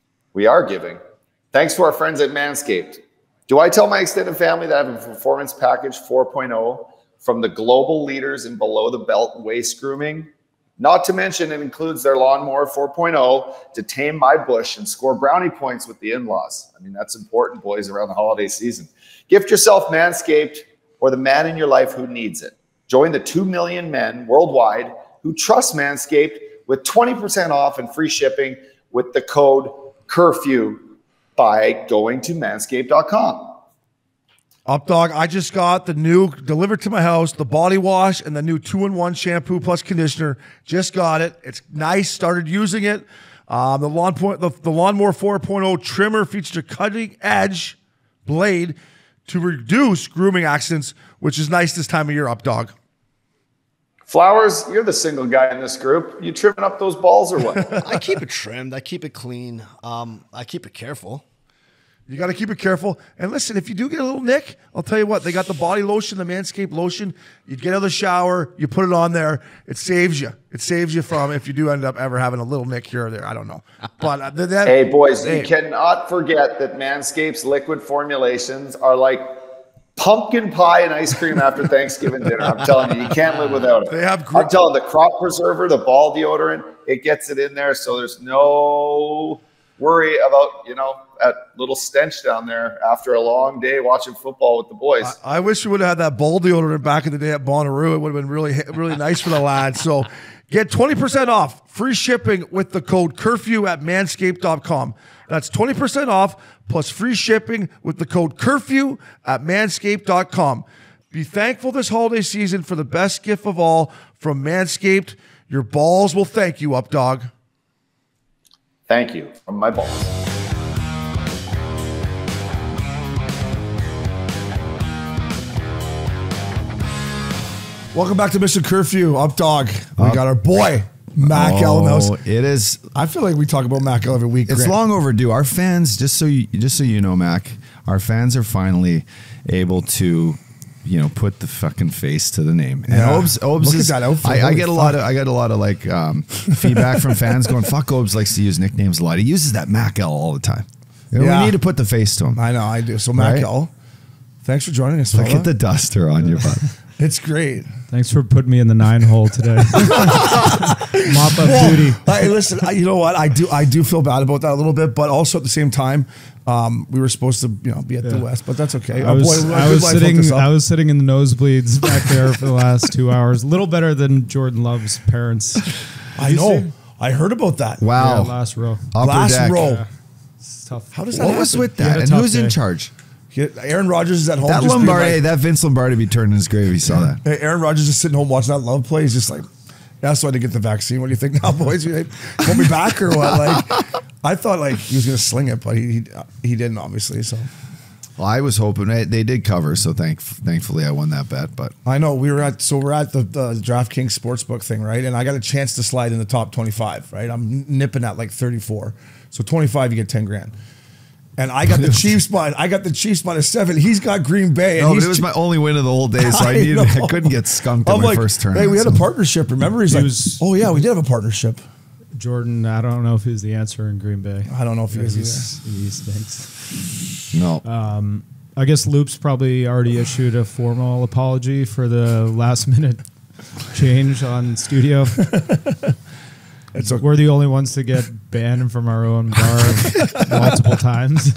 thanks to our friends at Manscaped. Do I tell my extended family that I have a Performance Package 4.0 from the global leaders in below-the-belt waist grooming? Not to mention, it includes their Lawnmower 4.0 to tame my bush and score brownie points with the in-laws. I mean, that's important, boys, around the holiday season. Gift yourself Manscaped, or the man in your life who needs it. Join the 2 million men worldwide who trust Manscaped with 20% off and free shipping with the code CURFEW by going to manscaped.com. Updogg, I just got the new, delivered to my house, the body wash and the new 2-in-1 shampoo plus conditioner. Just got it. It's nice. Started using it. The Lawnmower 4.0 trimmer features a cutting-edge blade to reduce grooming accidents, which is nice this time of year, Updogg. Flowers, you're the single guy in this group. You trimming up those balls or what? I keep it trimmed. I keep it clean. I keep it careful. You got to keep it careful. And listen, if you do get a little nick, I'll tell you what, they got the body lotion, the Manscaped lotion. You get out of the shower, you put it on there. It saves you. It saves you from if you do end up ever having a little nick here or there. I don't know. But hey, boys, you cannot forget that Manscaped's liquid formulations are like pumpkin pie and ice cream after Thanksgiving dinner. I'm telling you, you can't live without it. I'm telling you, the crop preserver, the ball deodorant, it gets it in there, so there's no worry about, that little stench down there after a long day watching football with the boys. I wish we would have had that ball deodorant back in the day at Bonnaroo. It would have been really, really nice for the lads. So get 20% off, free shipping with the code curfew at manscaped.com. That's 20% off plus free shipping with the code curfew at manscaped.com. Be thankful this holiday season for the best gift of all from Manscaped. Your balls will thank you, Updogg. Thank you from my balls. Welcome back to Missin Curfew, Updogg. We got our boy, Mac L in the house. It is. I feel like we talk about Mac L every week. It's long overdue. Our fans, just so you know, Mac, our fans are finally able to, put the fucking face to the name. And Obes Look is. at that outfit. I get a lot of like feedback from fans going, "Fuck, Obes likes to use nicknames a lot. He uses that Mac L all the time. We need to put the face to him." I know, I do. So Mac L, thanks for joining us. Look at the duster on your butt. It's great. Thanks for putting me in the 9-hole today. Mop up duty. Hey, listen, you know what? I do feel bad about that a little bit, but also at the same time, we were supposed to be at the West, but that's okay. I was sitting in the nosebleeds back there for the last 2 hours. A little better than Jordan Love's parents. I know. I heard about that. Wow. Yeah, last row. Last row. Yeah. It's tough. How does that What happen? was with that? And who's in charge? Aaron Rodgers is at home. That Lombardi, that Vince Lombardi be turning his grave. He saw that. Hey, Aaron Rodgers is sitting home watching that Love play. He's just like, that's why I didn't get the vaccine. What do you think now, boys? You want me back or what? Like, I thought like he was going to sling it, but he didn't, obviously. So, well, I was hoping they did cover. So thankfully I won that bet. But I know we're at the DraftKings Sportsbook thing, right? And I got a chance to slide in the top 25, right? I'm nipping at like 34. So 25, you get 10 grand. And I got the Chiefs spot. I got the Chiefs spot at 7. He's got Green Bay. And but it was my only win of the whole day, so I couldn't get skunked on my first turn. Hey, we had a partnership. Remember, he's like, oh yeah, we did have a partnership. Jordan, I don't know if he's the answer in Green Bay. I don't know if he is either. He stinks. No. I guess Loop's probably already issued a formal apology for the last minute change on studio. We're the only ones to get banned from our own bar multiple times.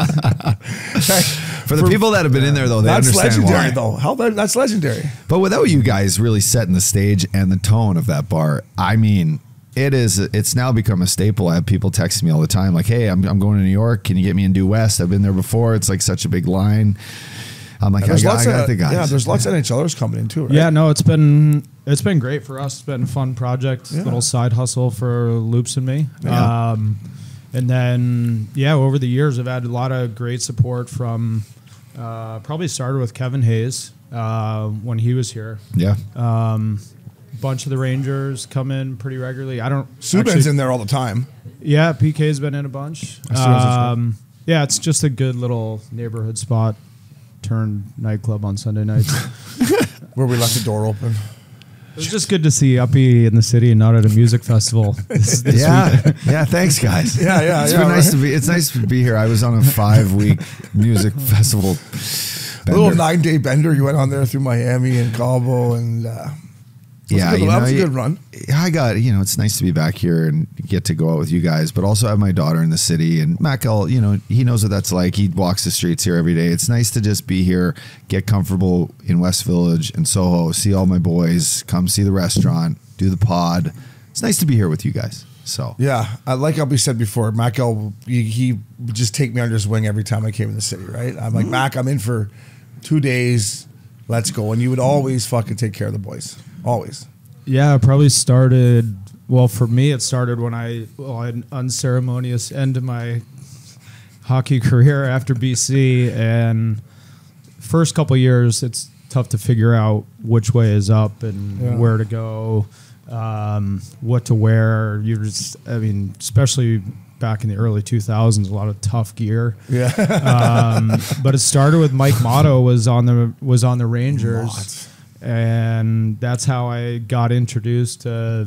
For the people that have been in there, though, they understand legendary, why. That's legendary. But without you guys really setting the stage and the tone of that bar, I mean, it's now become a staple. I have people texting me all the time like, hey, I'm going to New York. Can you get me in Due West? I've been there before. It's like such a big line. I'm like, I got the guys. Yeah, there's lots of NHLers coming in too, right? Yeah, no, it's been great for us. It's been a fun project, little side hustle for Loops and me. Yeah. And then, over the years, I've had a lot of great support from, probably started with Kevin Hayes when he was here. Yeah. Bunch of the Rangers come in pretty regularly. Subban's in there all the time. Yeah, PK's been in a bunch. It's just a good little neighborhood spot turned nightclub on Sunday nights. Where we left the door open. It was just good to see Uppy in the city and not at a music festival this week. Yeah, thanks guys. It's nice to be here. I was on a 5-week music festival bender. A little 9-day bender. You went on there through Miami and Cabo and that was a good run. I got, it's nice to be back here and get to go out with you guys, but also have my daughter in the city. And Mac L, he knows what that's like. He walks the streets here every day. It's nice to just be here, get comfortable in West Village and Soho, see all my boys, come see the restaurant, do the pod. It's nice to be here with you guys. So yeah, like we said before, Mac L, he would just take me under his wing every time I came in the city, right? I'm like, Mac, I'm in for 2 days. Let's go. And you would always fucking take care of the boys. Always. Yeah, I probably started Well, for me, it started when I had an unceremonious end to my hockey career after BC, and first couple years, it's tough to figure out which way is up and where to go, what to wear. Especially back in the early 2000s, a lot of tough gear. Yeah. But it started with Mike Motto was on the Rangers, and that's how I got introduced to,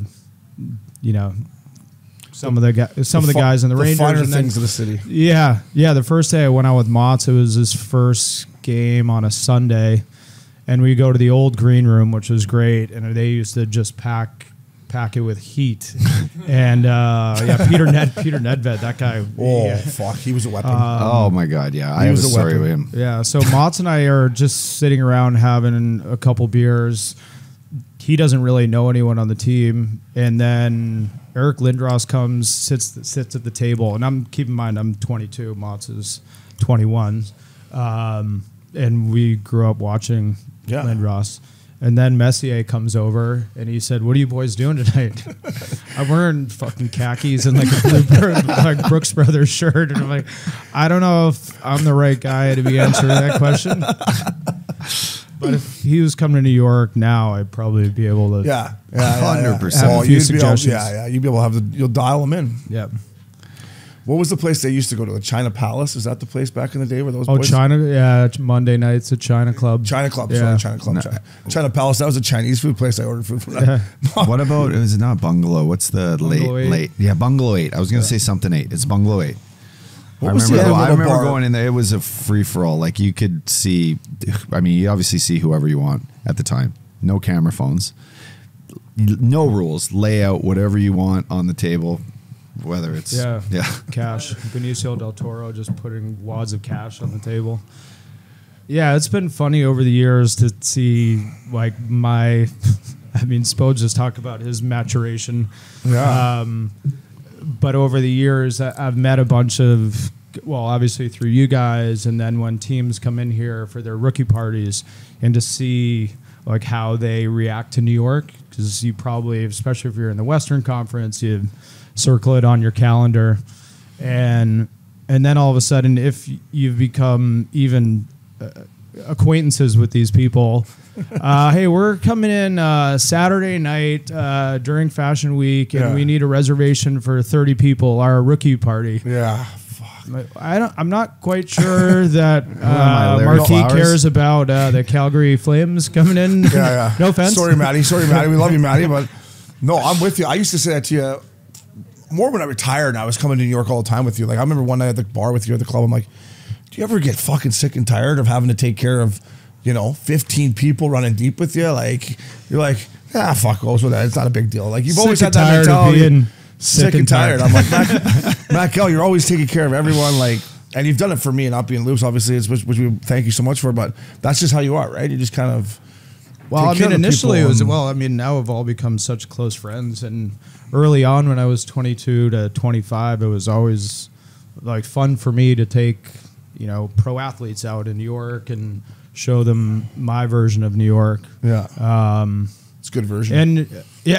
some of the guys in the Rangers. Finer and then, things of the city. Yeah. The first day I went out with Motts, it was his first game on a Sunday, and we go to the old green room, which was great, and they used to just pack it with heat. And Peter Nedved, that guy. Fuck, he was a weapon. Oh my God, yeah, I have a story with him. Yeah, so Motts and I are just sitting around having a couple beers. He doesn't really know anyone on the team, and then Eric Lindros comes, sits at the table, and keep in mind I'm 22, Motts is 21, and we grew up watching Lindros. And then Messier comes over and he said, "What are you boys doing tonight?" I'm wearing fucking khakis and like a blue Brooks Brothers shirt, and I'm like, I don't know if I'm the right guy to be answering that question. But if he was coming to New York now, I'd probably be able to 100%. have a few suggestions. You'd be able to you'll dial them in. Yep. What was the place they used to go to? The China Palace? Is that the place back in the day where those boys? China, yeah, Monday nights at China Club. China Club, sorry, China Club. China Palace, that was a Chinese food place. I ordered food from that. What about, is it not Bungalow? What's the late? Yeah, Bungalow 8. I was going to say something 8. It's Bungalow 8. I remember going in there. It was a free-for-all. Like, you could see, you obviously see whoever you want at the time. No camera phones. No rules. Lay out whatever you want on the table. Whether it's cash, Benicio del Toro just putting wads of cash on the table. Yeah, it's been funny over the years to see like Spo just talked about his maturation. Yeah. But over the years, I've met a bunch of, obviously through you guys, and then when teams come in here for their rookie parties, and to see like how they react to New York, because you probably, especially if you're in the Western Conference, you circle it on your calendar, and then all of a sudden, if you've become even acquaintances with these people, hey, we're coming in Saturday night during Fashion Week, and we need a reservation for 30 people, our rookie party. Yeah. I'm not quite sure that Marquis cares about the Calgary Flames coming in. Yeah. No offense. Sorry, Maddie. We love you, Maddie, but no, I'm with you. I used to say that to you more when I retired and I was coming to New York all the time with you. Like, I remember one night at the bar with you at the club, I'm like, do you ever get fucking sick and tired of having to take care of, 15 people running deep with you? Like, you're like, fuck goes with that. It's not a big deal. Like, you've always had that mentality. Sick and tired. I'm like, Matt Kell, you're always taking care of everyone. Like, and you've done it for me and not being loose, obviously, which we thank you so much for, but that's just how you are, right? You just kind of. Well, initially it was, now we've all become such close friends, and early on when I was 22 to 25, it was always like fun for me to take, pro athletes out in New York and show them my version of New York. Yeah. It's a good version. And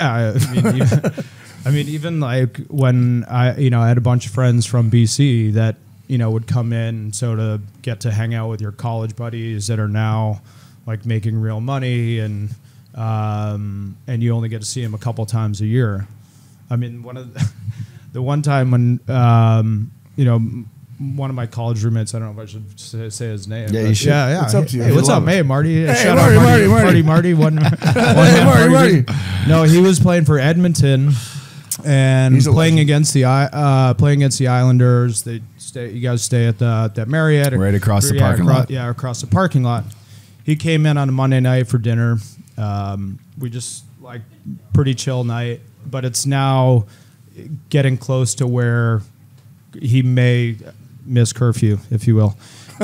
even like when I had a bunch of friends from BC that, would come in, so to get to hang out with your college buddies that are now like making real money, and you only get to see them a couple times a year. I mean, the one time when one of my college roommates, I don't know if I should say his name. Yeah, you should. Yeah. What's up to you? Hey, what's up, Hey, Marty? Hey, Shout out Marty. Marty. Marty. No, he was playing for Edmonton and playing against the Islanders. You guys stay at that Marriott right across the parking lot. Yeah, across the parking lot. He came in on a Monday night for dinner. We just like pretty chill night, but it's now getting close to where he may miss curfew, if you will.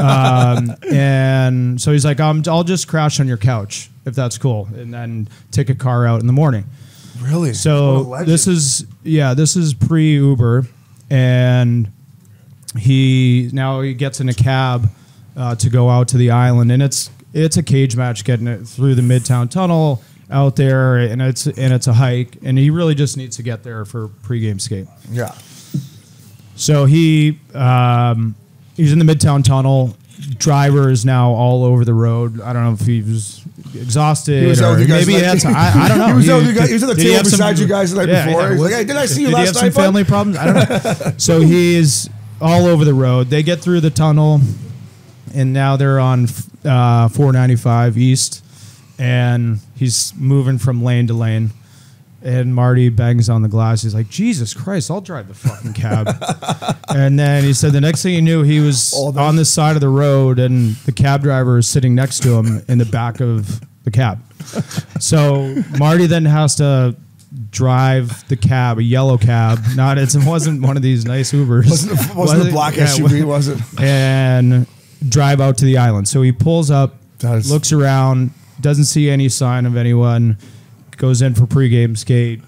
And so he's like, I'll just crash on your couch if that's cool, and then take a car out in the morning. Really? So this is pre-Uber, and he gets in a cab to go out to the island, and it's a cage match getting it through the Midtown Tunnel. out there, and it's a hike, and he really just needs to get there for pregame skate. Yeah. So he's in the Midtown Tunnel. Driver is now all over the road. I don't know if he was exhausted or maybe he had some, I don't know. He was at the table beside you guys the night before. He's like, hey, did I see you last night? Did he have some family problems? I don't know. So he's all over the road. They get through the tunnel, and now they're on 495 East, and he's moving from lane to lane. And Marty bangs on the glass. He's like, Jesus Christ, I'll drive the fucking cab. And then he said the next thing he knew, he was on the side of the road, and the cab driver is sitting next to him in the back of the cab. So Marty then has to drive the cab, a yellow cab. It wasn't one of these nice Ubers. Wasn't a black SUV, was it? And drive out to the island. So he pulls up, looks around, doesn't see any sign of anyone, goes in for pregame skate.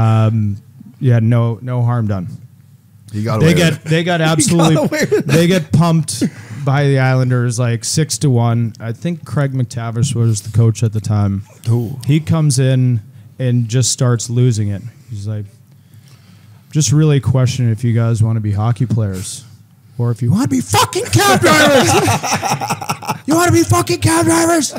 No harm done. He got away. They got absolutely. They get pumped by the Islanders like 6-1. I think Craig McTavish was the coach at the time. Ooh. He comes in and just starts losing it. He's like, just really questioning if you guys want to be hockey players or if you want to be fucking cab drivers. You want to be fucking cab drivers?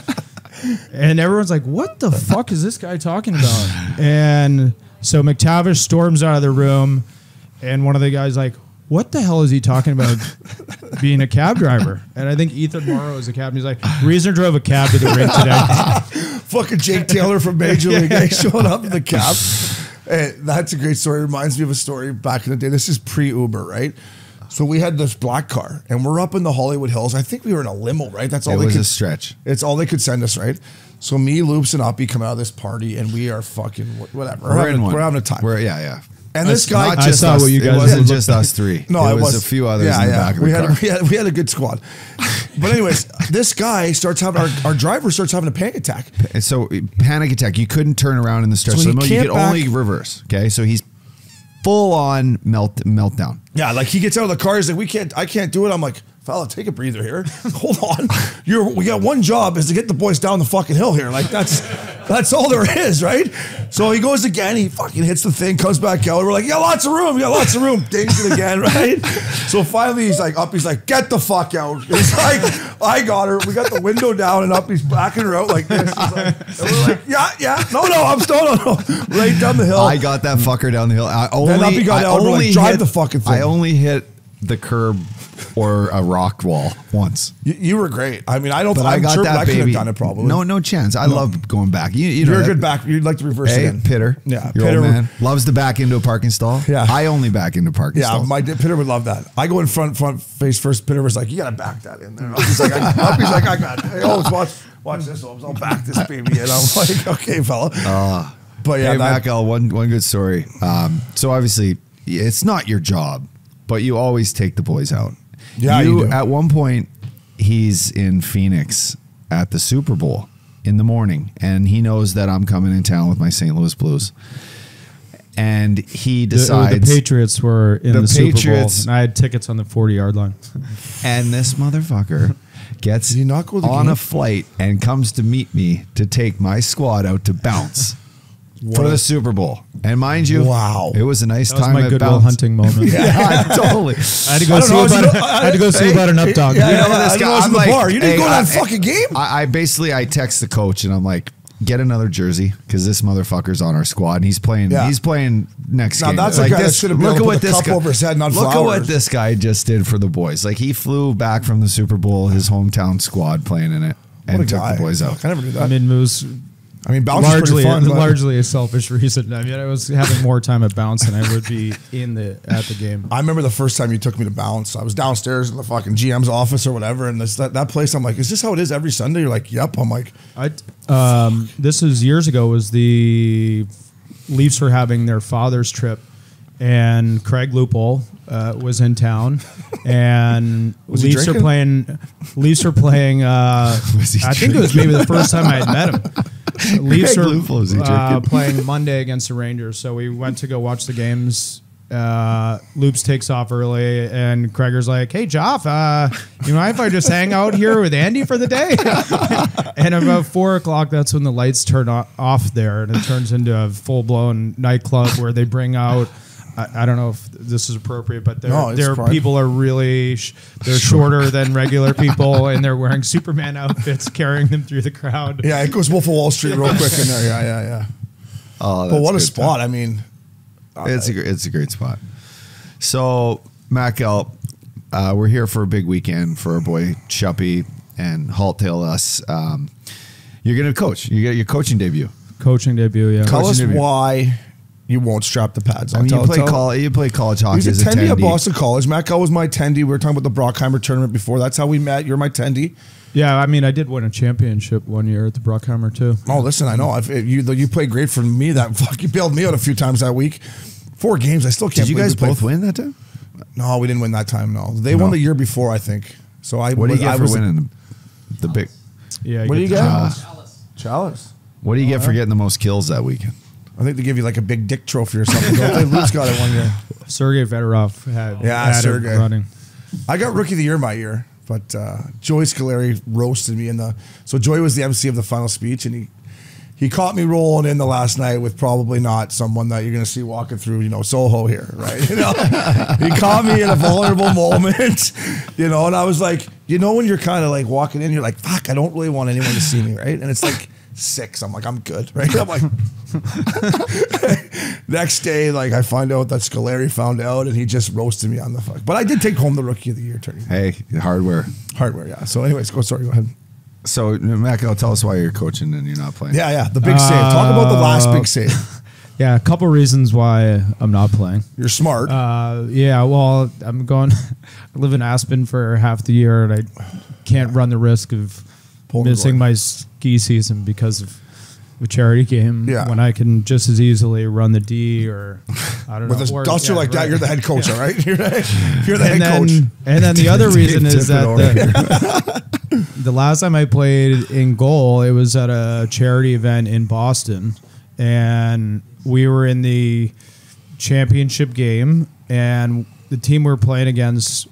And everyone's like, what the fuck is this guy talking about? And so McTavish storms out of the room, and one of the guys like, what the hell is he talking about being a cab driver? And I think Ethan Morrow is a cab. And he's like, Reason drove a cab to the rink today. Fucking Jake Taylor from Major League showing up in the cab. Hey, that's a great story. It reminds me of a story back in the day. This is pre-Uber, right? So we had this black car, and we're up in the Hollywood Hills. I think we were in a limo, right? That's all. It was a stretch. It's all they could send us, right? So me, Loops, and Uppy come out of this party, and we are fucking whatever. We're having a time. Yeah. And this guy, I saw what you guys. It wasn't just us three. No, it was a few others in the back of the car. We had a good squad. But anyways, this guy starts having our driver starts having a panic attack. And so panic attack. You couldn't turn around in the stretch limo. You could only reverse. Okay, so he's full on meltdown. Yeah, like he gets out of the car. He's like, I can't do it. I'm like, fella, take a breather here. Hold on. We got one job is to get the boys down the fucking hill here. Like that's all there is, right? So he goes again. He fucking hits the thing, comes back out. We're like, you got lots of room. Dings it again, right? So finally he's like, Uppy's like, get the fuck out. He's like, I got her. We got the window down and Uppy's backing her out like this. And we're like, yeah. No, I'm still no. Right down the hill. I got that fucker down the hill. Then Uppy got out. We're like, drive the fucking thing. I only hit the curb or a rock wall once. You were great. I mean, I don't. But I'm I got sure that I baby. could have done it probably. No chance. I love going back. You're a good back. You'd like to reverse it in. Pitter. Yeah, your Pitter old man loves to back into a parking stall. Yeah, I only back into parking stalls. Yeah, Pitter would love that. I go in front face first. Pitter was like, you got to back that in there. He's like, I got it. Hey, watch this. I'll back this baby. And I'm like, okay, fella. But yeah, hey, Mackel, one good story. So obviously, it's not your job, but you always take the boys out. Yeah, you do. At one point, he's in Phoenix at the Super Bowl in the morning, and he knows that I'm coming in town with my St. Louis Blues. And he decides the Patriots were in the Super Bowl, and I had tickets on the 40-yard line. And this motherfucker gets on a flight and comes to meet me to take my squad out to bounce. For the Super Bowl. And mind you, it was a nice time. That was my Goodwill Hunting moment. Yeah, totally. I had to go see about an Updogg. Yeah, this guy, I'm like, bar. You didn't go to that fucking game? I text the coach and I'm like, get another jersey because this motherfucker's on our squad and he's playing next game. That's like this. Look at what this guy over his head, not look at what this guy just did for the boys. Like he flew back from the Super Bowl, his hometown squad playing in it, and took the boys out. I never knew that. I mean, Moose. I mean, bounce is pretty fun. Largely a selfish reason. I mean, I was having more time at bounce than I would be at the game. I remember the first time you took me to bounce. I was downstairs in the fucking GM's office or whatever, and that place. I'm like, is this how it is every Sunday? You're like, yep. I'm like, this is years ago. Was the Leafs were having their father's trip, and Craig Lupul was in town, and Leafs are playing. I think it was maybe the first time I had met him. Leafs are playing Monday against the Rangers, so we went to go watch the games Loops takes off early, and Kreger's like, "Hey, Joff, you mind if I just hang out here with Andy for the day?" And about 4 o'clock, that's when the lights turn off there, and it turns into a full-blown nightclub where they bring out. I don't know if this is appropriate, but their people are really they're shorter than regular people, and they're wearing Superman outfits, carrying them through the crowd. Yeah, it goes Wolf of Wall Street real quick in there. Yeah. Oh, but what a spot! I mean, it's a great spot. So, Mac-Al, we're here for a big weekend for our boy Tschuppy and Halt ALS. You're going to coach. You get your coaching debut. Coaching debut, yeah. Tell us why you won't strap the pads on. I mean, you play college hockey. He's a attendee at Boston College. Mac-Al was my attendee. We were talking about the Brockheimer tournament before. That's how we met. You're my attendee. Yeah, I mean, I did win a championship one year at the Brockheimer too. Oh, listen, I know. You played great for me. You bailed me out a few times that week. 4 games. I still can't. Did you guys both win that time? No, we didn't win that time. No, they won the year before, I think. So what do you get for winning the big? Yeah, what do you get? Chalice. What do you get for getting the most kills that weekend? I think they give you like a big dick trophy or something. Luke's got it one year. Sergei Fedorov had Sergei running. I got Rookie of the Year my year, but Joey Scoleri roasted me so Joey was the MC of the final speech, and he caught me rolling in the last night with probably not someone that you're going to see walking through, Soho here, right? He caught me in a vulnerable moment, and I was like, when you're kind of like walking in, you're like, fuck, I don't really want anyone to see me, right? And it's like 6. I'm like, I'm good, right? I'm like, next day, like I find out that Scoleri found out, and he just roasted me on the fuck. But I did take home the Rookie of the Year tourney. Hey, hardware, yeah. So, anyways, go ahead. So, Mac, tell us why you're coaching and you're not playing. Yeah, the big save. Talk about the last big save. Yeah, a couple reasons why I'm not playing. You're smart. Yeah, well, I'm going. I live in Aspen for half the year, and I can't run the risk of missing my ski season because of a charity game when I can just as easily run the D or I don't know. With a duster like that, you're the head coach, all right? You're the head coach. And then the other reason is that the last time I played in goal, it was at a charity event in Boston, and we were in the championship game, and the team we were playing against,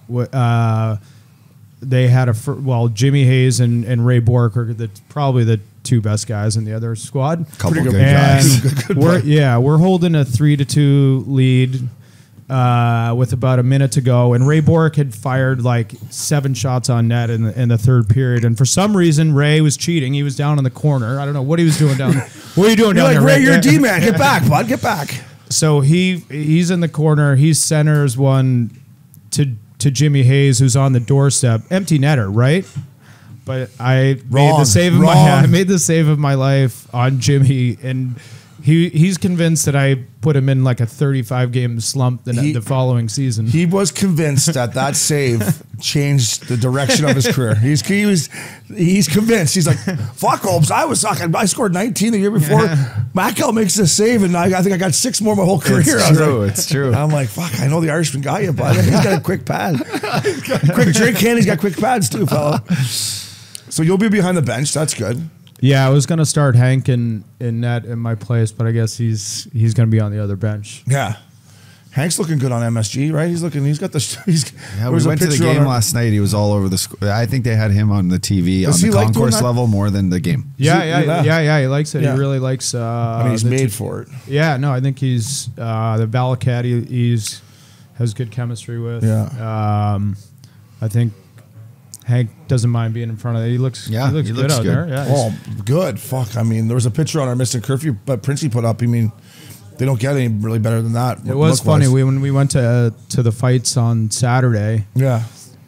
they had Jimmy Hayes and Ray Bork are probably the 2 best guys in the other squad. Couple good guys. We're holding a 3-2 lead with about a minute to go, and Ray Bork had fired like 7 shots on net in the third period, and for some reason Ray was cheating. He was down in the corner. I don't know what he was doing down there. What are you doing down there, Ray? You're a D-man. Get back, bud. Get back. So he's in the corner. He centers one to Jimmy Hayes, who's on the doorstep. Empty netter, right? But I made the save of my life on Jimmy, and he's convinced that I put him in like a 35-game slump the following season. He was convinced that save changed the direction of his career. He's convinced. He's like, fuck Obes, I was sucking. I scored 19 the year before. Mac-Al makes this save, and I think I got 6 more my whole career. It's true. I'm like, fuck, I know the Irishman got you, bud. He's got a quick pad. Quick drink hand. He's got quick pads too, fella. So you'll be behind the bench. That's good. Yeah, I was gonna start Hank in net in my place, but I guess he's gonna be on the other bench. Yeah, Hank's looking good on MSG, right? He's got the. We went to the game last night. He was all over the. I think they had him on the TV on the concourse level more than the game. Yeah. He likes it. Yeah. He really likes. I mean, he's made for it. Yeah, no, I think he's the Valacat. He's has good chemistry with. Yeah. I think Hank doesn't mind being in front of it. He looks good out there. Yeah. Oh, good. Fuck. I mean, there was a picture on our Missin Curfew, but Princey put up. I mean, they don't get any really better than that. It was funny. When we went to the fights on Saturday. Yeah.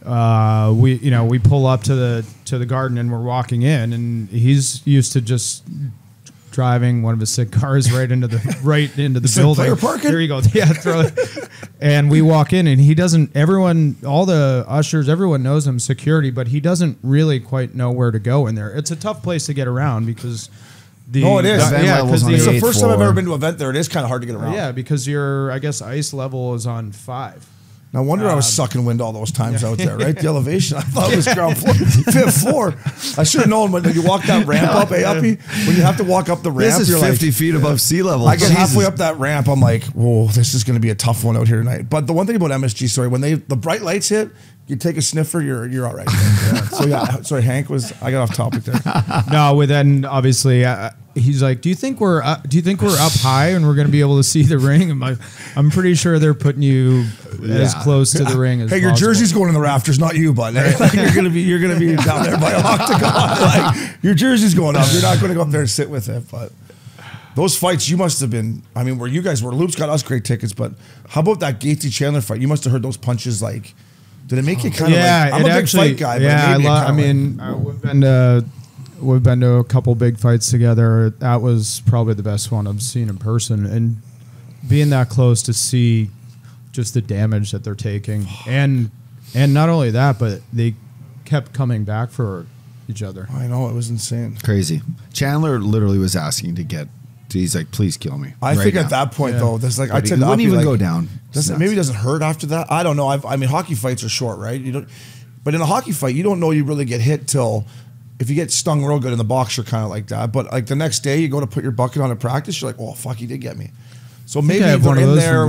We pull up to the garden and we're walking in, and he's used to just driving one of his sick cars right into the building. Here you go. Yeah, throw it. And we walk in, and he doesn't. All the ushers, everyone knows him, security, but he doesn't really quite know where to go in there. It's a tough place to get around because. It is. Because it's the first time I've ever been to an event there. It is kind of hard to get around. Yeah, because your ice level is on 5. No wonder I was sucking wind all those times out there, right? The elevation. I thought it was ground floor, fifth floor. I should have known when you walk that ramp up, Uppy, when you have to walk up the ramp. This is 50 feet above sea level. I get halfway up that ramp, I'm like, whoa, this is going to be a tough one out here tonight. But the one thing about MSG, sorry, when the bright lights hit, you take a sniffer, you're all right. So yeah, sorry, Hank I got off topic there. No, then obviously he's like, do you think we're up high and we're going to be able to see the ring? I'm like, I'm pretty sure they're putting you as close to the ring as your possible. jersey's going in the rafters, not you, bud. Like, you're gonna be down there by an octagon. Like, your jersey's going up. You're not going to go up there and sit with it. But those fights, you must have been. I mean, where you guys were, Loop's got us great tickets. But how about that Gatesy Chandler fight? You must have heard those punches. Like, did it make you kind of? like, I'm a big fight guy. Yeah, but we've been to a couple big fights together. That was probably the best one I've seen in person, and being that close to see just the damage that they're taking, and not only that, but they kept coming back for each other. I know, it was insane, crazy. Chandler literally was asking to get. He's like, please kill me. I think at that point though, that's like I wouldn't even go down. Maybe it doesn't hurt after that. I don't know. I mean, hockey fights are short, right? You don't. But in a hockey fight, you don't know you really get hit till. If you get stung real good in the box, you're kind of like that. But like the next day, you go to put your bucket on at practice, you're like, oh fuck, he did get me. So maybe they're in there.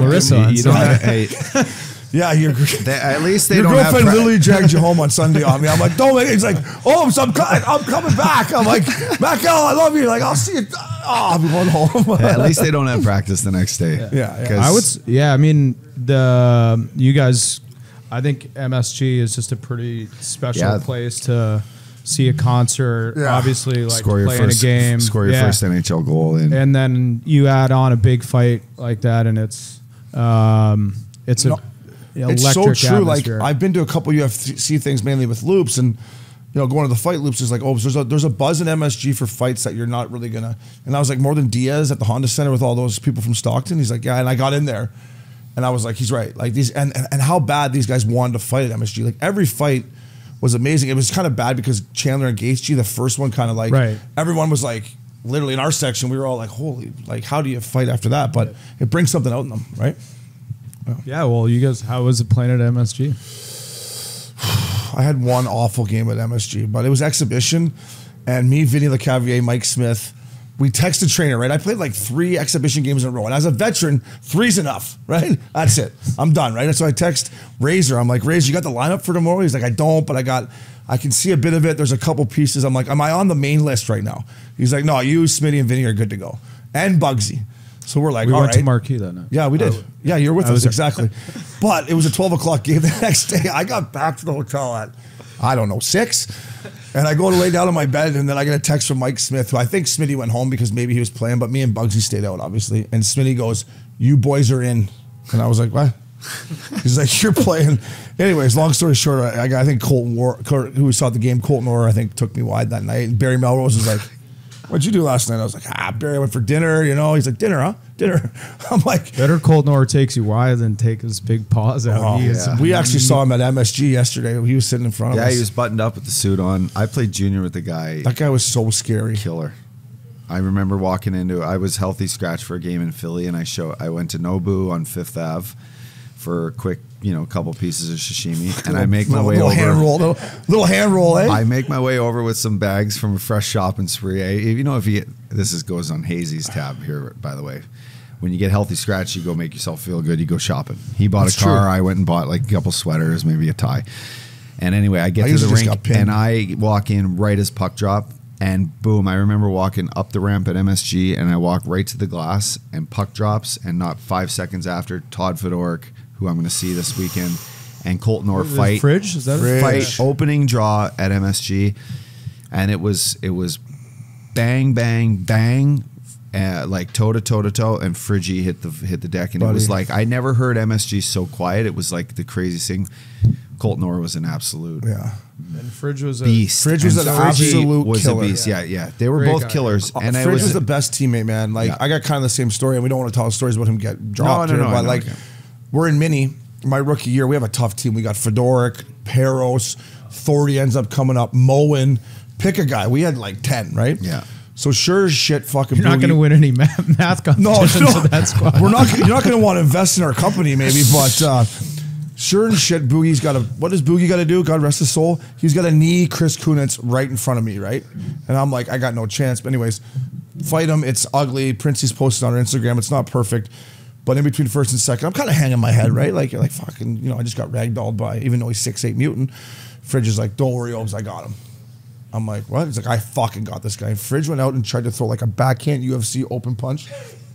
Yeah, at least they your don't girlfriend literally dragged you home on Sunday on me. I'm like, don't make it. He's like, oh, I'm coming back. I'm like, Mackel, I love you. Like, I'll see you. Oh, I'll be going home. At least they don't have practice the next day. Yeah. I mean, you guys, I think MSG is just a pretty special place to see a concert, obviously, like playing a game. Score your first NHL goal. And then you add on a big fight like that, and it's so true. Atmosphere. Like, I've been to a couple UFC things, mainly with Loops, and going to the fight Loops is like, oh, there's a buzz in MSG for fights that you're not really gonna. And I was like, more than Diaz at the Honda Center with all those people from Stockton. He's like, yeah, and I got in there, and I was like, he's right. Like these, and how bad these guys wanted to fight at MSG. Like every fight was amazing. It was kind of bad because Chandler and Gaethje, the first one, kind of like everyone was like, literally in our section, we were all like, holy, like how do you fight after that? But it brings something out in them, right? Yeah, well, you guys, how was it playing at MSG? I had one awful game at MSG, but it was exhibition, and me, Vinny LeCavier, Mike Smith, we texted trainer, right? I played like 3 exhibition games in a row, and as a veteran, 3's enough, right? That's it. I'm done, right? And so I text Razor. I'm like, Razor, you got the lineup for tomorrow? He's like, I don't, but I can see a bit of it. There's a couple pieces. I'm like, am I on the main list right now? He's like, no, you, Smitty, and Vinny are good to go, and Bugsy. So we're like, we all went right. to Marquee that night. Yeah, we did. Yeah, you're with us, exactly. But it was a 12 o'clock game the next day. I got back to the hotel at, I don't know, 6. And I go to lay down in my bed, and then I get a text from Mike Smith, who I think Smitty went home because maybe he was playing, but me and Bugsy stayed out, obviously. And Smitty goes, you boys are in. And I was like, what? He's like, you're playing. Anyways, long story short, I think Colton Orr, who saw the game, Colton Orr, I think, took me wide that night. And Barry Melrose was like, what'd you do last night? I was like, Barry, I went for dinner, He's like, dinner, huh? Dinner. I'm like, better Colton Orr takes you wide than take his big paws out. Oh, we actually saw him at MSG yesterday. He was sitting in front of us. Yeah, he was buttoned up with the suit on. I played junior with the guy. That guy was so scary. Killer. I remember walking into, I was healthy scratch for a game in Philly, and I went to Nobu on 5th Ave for a quick, couple pieces of sashimi, and I make my way over. Little hand roll, eh? I make my way over with some bags from a fresh shopping spree. This goes on Hazy's tab here, by the way. When you get healthy scratch, you go make yourself feel good. You go shopping. He bought a car. True. I went and bought like a couple sweaters, maybe a tie. And anyway, I get to the rink, and I walk in right as puck drop, and boom, I remember walking up the ramp at MSG, and I walk right to the glass, and puck drops, and not 5 seconds after, Todd Fedoruk, who I'm going to see this weekend, and Colton Orr fight. Fridge? Is that a fight? Opening draw at MSG, and it was bang, bang, bang, like toe to toe to toe, and Friggy hit the deck, and it was like I never heard MSG so quiet. It was like the craziest thing. Colton Orr was an absolute and Fridge was a beast. Fridge was an absolute killer. A beast. Yeah. They were both killers. And Fridge was the best teammate, man. Like I got kind of the same story, and we don't want to tell stories about him get dropped. No. We're in Mini, my rookie year. We have a tough team. We got Fedoruk, Peros, Thordy ends up coming up, Moen. Pick a guy. We had like 10, right? Yeah. So sure as shit, fucking. You're not going to win any math competitions with that squad. You're not going to want to invest in our company, maybe, but Sure and shit, Boogie's got what does Boogie got to do? God rest his soul. He's got to knee Chris Kunitz right in front of me, right? And I'm like, I got no chance. But anyways, fight him. It's ugly. Princey's posted on her Instagram. It's not perfect. But in between first and second, I'm kind of hanging my head, right? Like fucking, you know, I just got ragdolled by, even though he's 6'8" mutant. Fridge is like, don't worry, Obes, I got him. I'm like, what? He's like, I fucking got this guy. And Fridge went out and tried to throw like a backhand UFC open punch.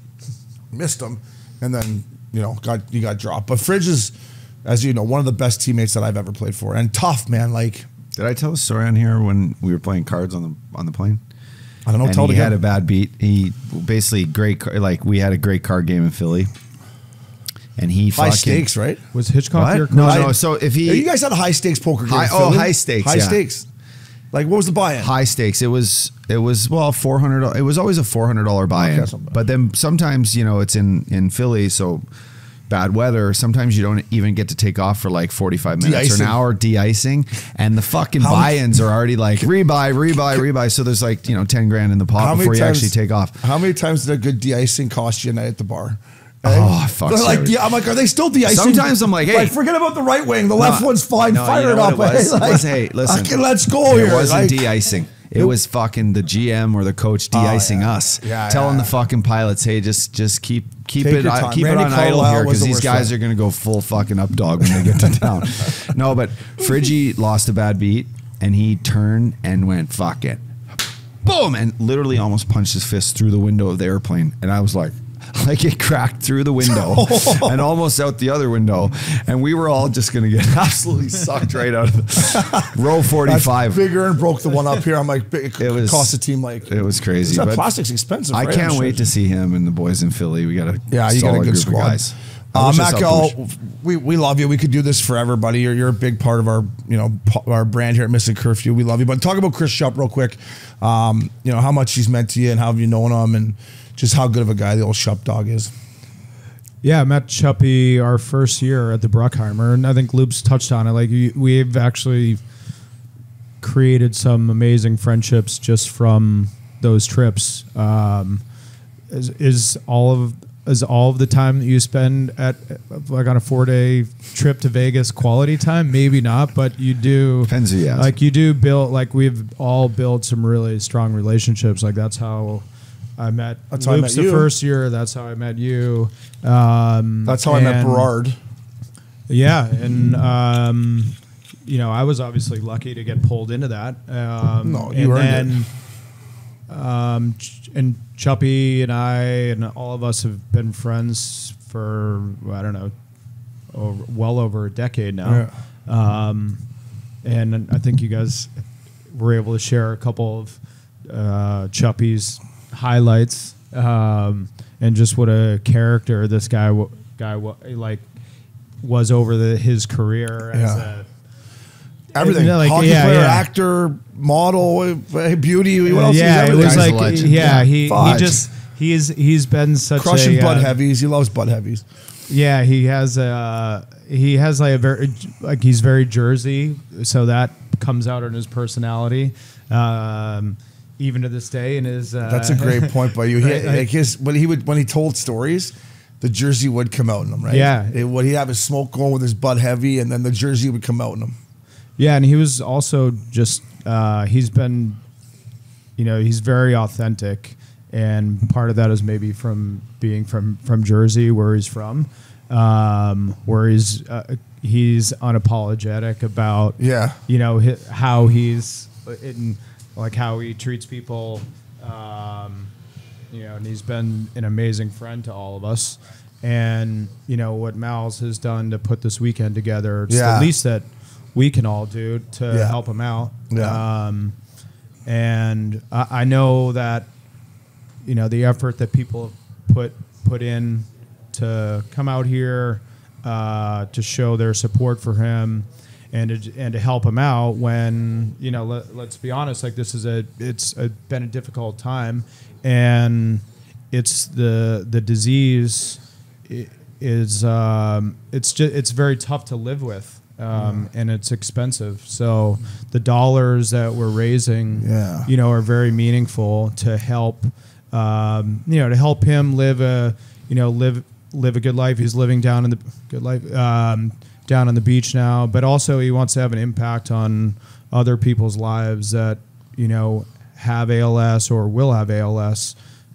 Missed him. And then, you know, he got dropped. But Fridge is, as you know, one of the best teammates that I've ever played for. And tough, man. Like, did I tell a story on here when we were playing cards on the plane? I don't know. And tell it again. He had a bad beat. He basically we had a great card game in Philly. And he high stakes, right? Was Hitchcock your coach? No. So if you guys had a high stakes poker game. High stakes. High stakes. Like, what was the buy-in? High stakes. It was well $400. It was always a $400 buy-in. Okay, but then sometimes, you know, it's in Philly, so bad weather. Sometimes you don't even get to take off for like 45 minutes or an hour de-icing, and the fucking buy-ins are already like rebuy. So there's like, you know, 10 grand in the pot before you actually take off. How many times did a good de-icing cost you a night at the bar? Oh, fuck. Like, I'm like, are they still de-icing? Sometimes I'm like, hey. Like, forget about the right wing. The left one's fine. Fire it up. Hey, listen. Let's go here. It wasn't de-icing. It was fucking the GM or the coach de-icing us. Telling the fucking pilots, hey, just keep it on idle here because these guys are going to go full fucking Updogg when they get to town. No, but Friggy lost a bad beat and he turned and went, fuck it. Boom! And literally almost punched his fist through the window of the airplane. And I was like it cracked through the window and almost out the other window, and we were all just gonna get absolutely sucked right out of the row 45. That's bigger and broke the one up here. I'm like, it cost the team like it was crazy. That plastic's expensive. I can't wait to see him and the boys in Philly. We got you got a good squad. Guys. Mac, we love you. We could do this forever, buddy. You're a big part of our, you know, our brand here at Missin Curfew. We love you. But talk about Chris Tschupp real quick. You know, how much he's meant to you and how have you known him and just how good of a guy the old Tschupp dog is. Yeah, I met Tschuppy our first year at the Bruckheimer, and I think Loop's touched on it. Like, we've actually created some amazing friendships just from those trips. Is all of the time that you spend at like on a 4-day trip to Vegas quality time? Maybe not, but you do. Depends who you ask. Like, you do build. Like, we've all built some really strong relationships. Like, that's how I met Luke's the first year. That's how I met you. That's how I met Berard. Yeah, and you know, I was obviously lucky to get pulled into that. No, you earned it. And Tschuppy and I and all of us have been friends for, I don't know, well over a decade now. Yeah. And I think you guys were able to share a couple of Tschuppy's highlights, and just what a character this guy like was over his career as a everything, like, hockey player, actor, model, beauty. What else? Yeah, it was like he's been such crushing Bud Heavies. He loves Bud Heavies. Yeah, he has like a very, like, he's very Jersey, so that comes out in his personality. Even to this day, in his that's a great point by you. When he told stories, the Jersey would come out in him, right? Yeah, he'd have his smoke going with his Bud Heavy, and then the Jersey would come out in him. Yeah, and he was also just he's been, you know, he's very authentic, and part of that is maybe from being from Jersey, where he's from, where he's unapologetic about you know, how he's like how he treats people, you know, and he's been an amazing friend to all of us. And, you know, what Mal's has done to put this weekend together, it's the least that we can all do to help him out. Yeah. And I know that, you know, the effort that people put in to come out here to show their support for him and to help him out when, you know, let's be honest, like, this is been a difficult time, and it's the disease is it's very tough to live with, and it's expensive. So the dollars that we're raising, you know, are very meaningful to help, you know, to help him live a good life. He's living down in the good life. down on the beach now, but also he wants to have an impact on other people's lives that, have ALS or will have ALS.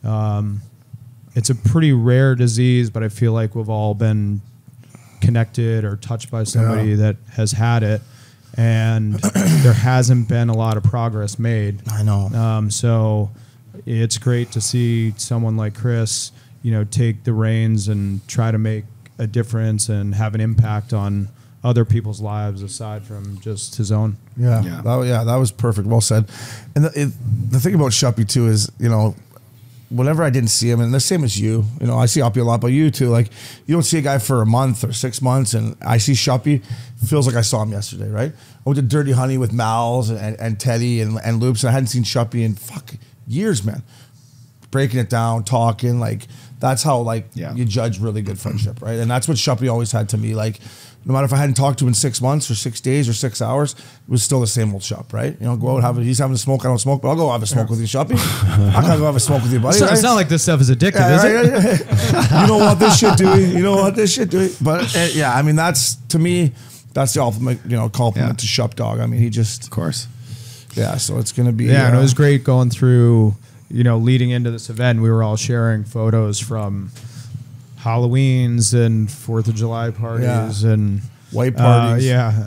It's a pretty rare disease, but I feel like we've all been connected or touched by somebody that has had it, and there hasn't been a lot of progress made. I know. So it's great to see someone like Chris, take the reins and try to make a difference and have an impact on other people's lives aside from just his own. That was perfect. Well said. And the thing about Tschuppy too is, whenever I didn't see him, and the same as you, I see Uppy a lot, but you too, like you don't see a guy for a month or 6 months, and I see Tschuppy, feels like I saw him yesterday, right? I went to Dirty Honey with Mal's and Teddy and Loops, and I hadn't seen Tschuppy in years, man. Breaking it down, talking, like that's how you judge really good friendship, right? And that's what Tschuppy always had to me, like no matter if I hadn't talked to him in 6 months or 6 days or 6 hours, it was still the same old Tschupp, right? Go out, he's having a smoke, I don't smoke, but I'll go have a smoke with you, Tschuppy. I can't go have a smoke with you, buddy. It's not like this stuff is addictive, is it? You know what this shit doing? You know what this shit doing? But I mean, that's, to me, that's the ultimate, compliment to Tschupp Dog. I mean, he just, of course. Yeah, so it's going to be. Yeah, and it was great going through, leading into this event, we were all sharing photos from Halloweens and 4th of July parties and white parties.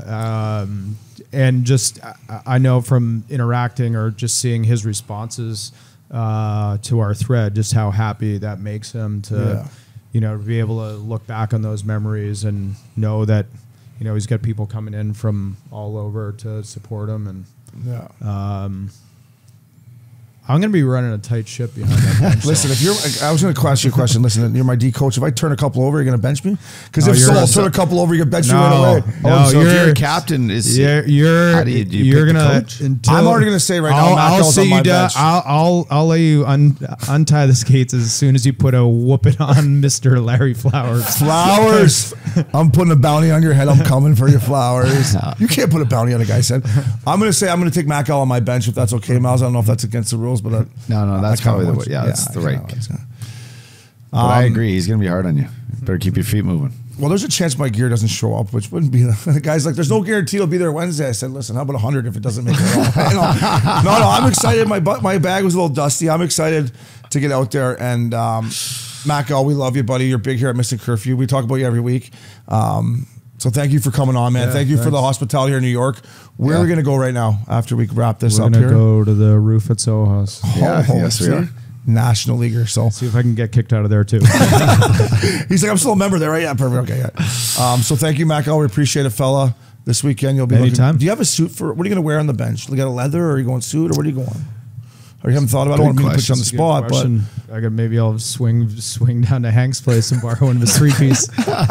And just I know from interacting or just seeing his responses to our thread, just how happy that makes him to be able to look back on those memories and know that he's got people coming in from all over to support him. And I'm going to be running a tight ship behind that bench. Listen, I was going to ask you a question. Listen, you're my D coach. If I turn a couple over, you're going to bench me? Because if so, I'll turn a couple over, you can bench me right away. So if you're a captain, how do you pick the coach? I'm already going to say right now, I'll sit you down. I'll let you untie the skates as soon as you put a whooping on Mr. Larry Flowers. Flowers. I'm putting a bounty on your head. I'm coming for your Flowers. You can't put a bounty on a guy's head. I'm going to take Mac Al on my bench if that's okay, Miles. I don't know if that's against the rules. But no, that's probably the way. Yeah, that's the right. But I agree. He's going to be hard on you. Better keep your feet moving. Well, there's a chance my gear doesn't show up, which wouldn't be. The guy's like, there's no guarantee it'll be there Wednesday. I said, listen, how about 100 if it doesn't make it at all? No, I'm excited. My bag was a little dusty. I'm excited to get out there. And Mac Al, we love you, buddy. You're big here at Missin Curfew. We talk about you every week. So thank you for coming on, man. Thank you for the hospitality here in New York. Where are we going to go right now after we wrap this up here? We're going to go to the roof at SoHo's. Yes, we are. National Leaguer. So see if I can get kicked out of there too. He's like, I'm still a member there, right? Yeah, perfect. Okay, yeah. So thank you, Mac. We appreciate it, fella. This weekend you'll be anytime. Do you have a suit for? What are you going to wear on the bench? You got a leather, or are you going suit, or what are you going? Or you haven't thought about it? I don't want to put you on the spot, but maybe I'll swing down to Hank's place and borrow one of his 3-piece.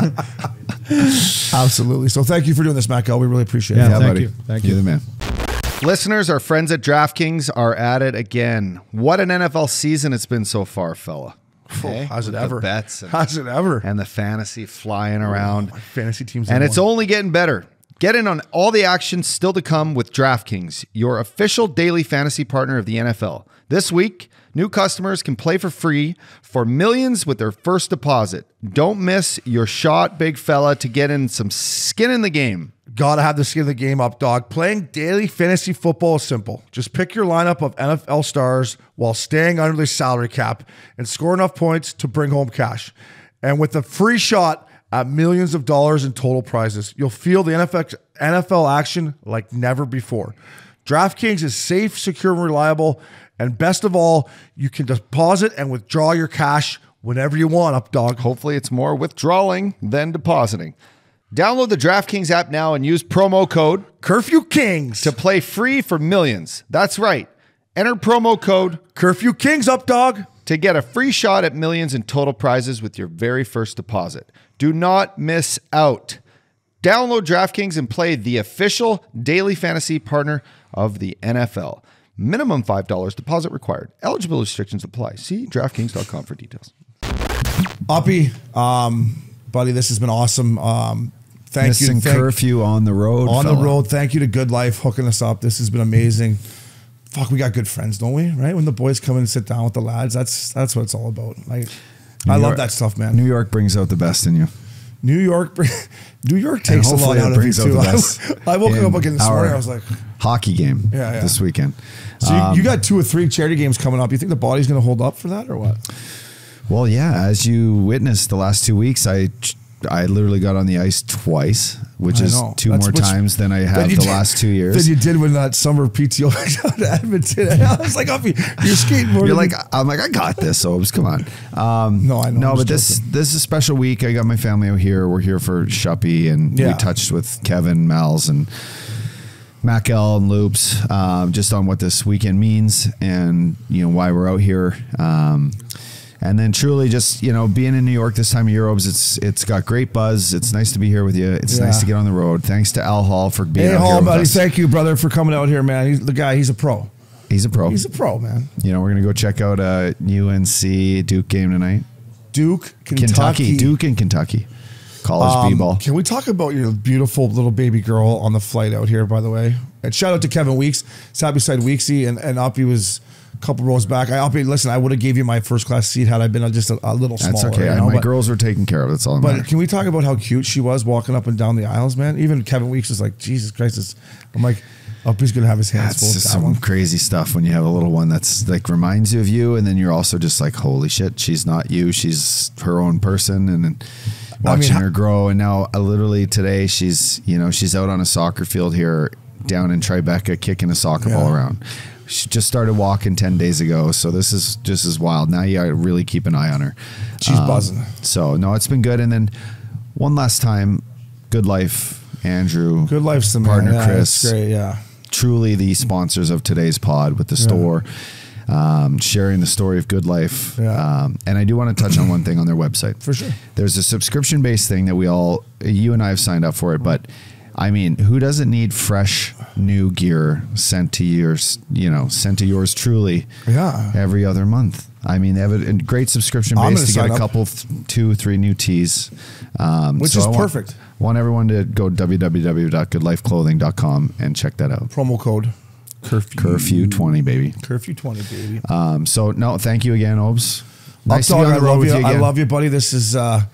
Absolutely. So thank you for doing this, Mac. We really appreciate it. Yeah, thank you. Thank you. You're the man. Listeners, our friends at DraftKings are at it again. What an NFL season it's been so far, fella. Okay? How's it ever? The bets. How's it ever? And the fantasy flying around. My fantasy teams. And it's only getting better. Get in on all the action still to come with DraftKings, your official daily fantasy partner of the NFL. This week, new customers can play for free for millions with their first deposit. Don't miss your shot, big fella, to get in some skin in the game. Gotta have the skin of the game up, dog. Playing daily fantasy football is simple. Just pick your lineup of NFL stars while staying under the salary cap and score enough points to bring home cash. And with a free shot at millions of dollars in total prizes, you'll feel the NFL action like never before. DraftKings is safe, secure, and reliable. And best of all, you can deposit and withdraw your cash whenever you want, up, dog. Hopefully it's more withdrawing than depositing. Download the DraftKings app now and use promo code Curfew Kings to play free for millions. That's right. Enter promo code Curfew Kings, up, dog, to get a free shot at millions in total prizes with your very first deposit. Do not miss out. Download DraftKings and play the official daily fantasy partner of the NFL. Minimum $5 deposit required. Eligibility restrictions apply. See DraftKings.com for details. Uppy, buddy, this has been awesome. Thank you. Missin Curfew on the road. On the road. Thank you to Goodlife hooking us up. This has been amazing. Fuck, we got good friends, don't we? Right? When the boys come in and sit down with the lads, that's what it's all about. Like, I love that stuff, man. New York brings out the best in you. New York takes a lot out of you too. I woke up again this morning. I was like, hockey game this weekend. So you got 2 or 3 charity games coming up. You think the body's going to hold up for that or what? Well, yeah. As you witnessed the last 2 weeks, I literally got on the ice twice, which is 2 more times than I have the last 2 years. Than you did when that summer PTO out to Edmonton. I was like, you're skating more. I'm like, I got this, Obes. Come on. No, I know. No, but this is a special week. I got my family out here. We're here for Tschuppy, and we touched with Kevin, Mal's, and Mac L and Loops, just on what this weekend means and why we're out here. And then truly just, being in New York this time of year, Obes, it's got great buzz. It's nice to be here with you. It's nice to get on the road. Thanks to Al Hall for being out here with buddy, us. thank you, brother, for coming out here, man. He's a pro. He's a pro. He's a pro, man. We're going to go check out a UNC Duke game tonight. Duke, Kentucky. Duke and Kentucky. College B-ball. Can we talk about your beautiful little baby girl on the flight out here, by the way? And shout out to Kevin Weeks. Sat beside Weeksy, and Uppy was a couple rows back. Listen, I would have gave you my first class seat had I been just a little smaller. That's okay. My girls were taken care of. That's all that matters. But can we talk about how cute she was walking up and down the aisles, man? Even Kevin Weeks was like, Jesus Christ. I'm like, Uppy's going to have his hands full. That's some crazy stuff when you have a little one that's like reminds you of you, and then you're also just like, holy shit, she's not you. She's her own person. And then watching her grow. And now literally today she's out on a soccer field here down in Tribeca kicking a soccer ball around. She just started walking 10 days ago, so this is just as wild. Now you got to really keep an eye on her. She's buzzing. So, no, it's been good. And then one last time, Goodlife, Andrew. Goodlife's the partner, man. Chris. That's great, yeah. Truly the sponsors of today's pod with the store, sharing the story of Goodlife. Yeah. And I do want to touch on one thing on their website. For sure. There's a subscription-based thing that you and I have signed up for it, but I mean, who doesn't need fresh new gear sent to yours truly every other month? I mean, they have a great subscription base to get a couple, 2-3 new tees. Which is perfect. Want everyone to go www.goodlifeclothing.com and check that out. Promo code Curfew 20, baby. Curfew 20, baby. So, no, thank you again, Obes. Nice to be on the road with you again. I love you, buddy. This is...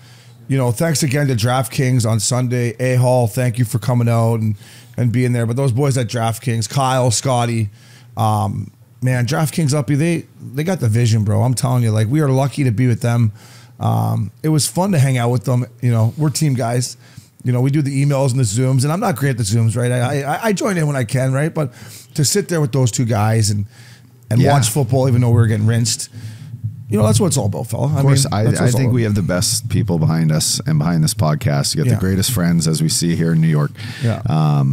thanks again to DraftKings on Sunday. A-Hall, thank you for coming out and being there. But those boys at DraftKings, Kyle, Scotty, man, DraftKings Uppy, they got the vision, bro. I'm telling you, like, we are lucky to be with them. It was fun to hang out with them. We're team guys. We do the emails and the Zooms, and I'm not great at the Zooms, right? I join in when I can, right? But to sit there with those two guys and watch football, even though we were getting rinsed, that's what it's all about, fella. Of course, I think we have the best people behind us and behind this podcast. You got the greatest friends, as we see here in New York. Yeah.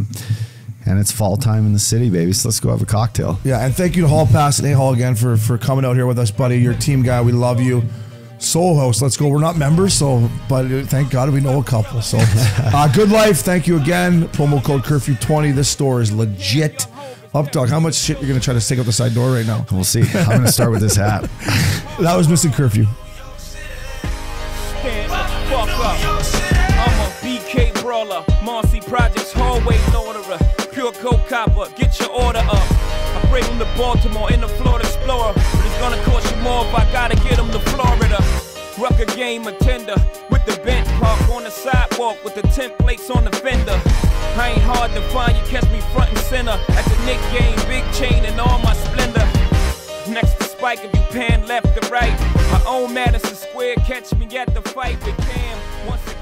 And it's fall time in the city, baby. So let's go have a cocktail. Yeah, and thank you to Hall Pass and A-Hall again for coming out here with us, buddy. You're a team guy. We love you. SoHo, let's go. We're not members, but thank God we know a couple. So, Goodlife, thank you again. Promo code Curfew 20. This store is legit. Updogg, how much shit you're going to try to stick out the side door right now? We'll see. I'm going to start with this hat. That was Missin Curfew. Stand the fuck up. I'm a BK brawler, Marcy Projects hallway loaderer, pure coke copper, get your order up. I bring them to Baltimore in the Florida Explorer, but it's gonna cost you more if I gotta get them to Florida. Rucker game attender with the bent park on the sidewalk with the 10 plates on the fender. I ain't hard to find, you catch me front and center at the Nick game, big chain and all my splendor. Next to Spike if you pan left to right. My own Madison Square, catch me at the fight with Cam once again.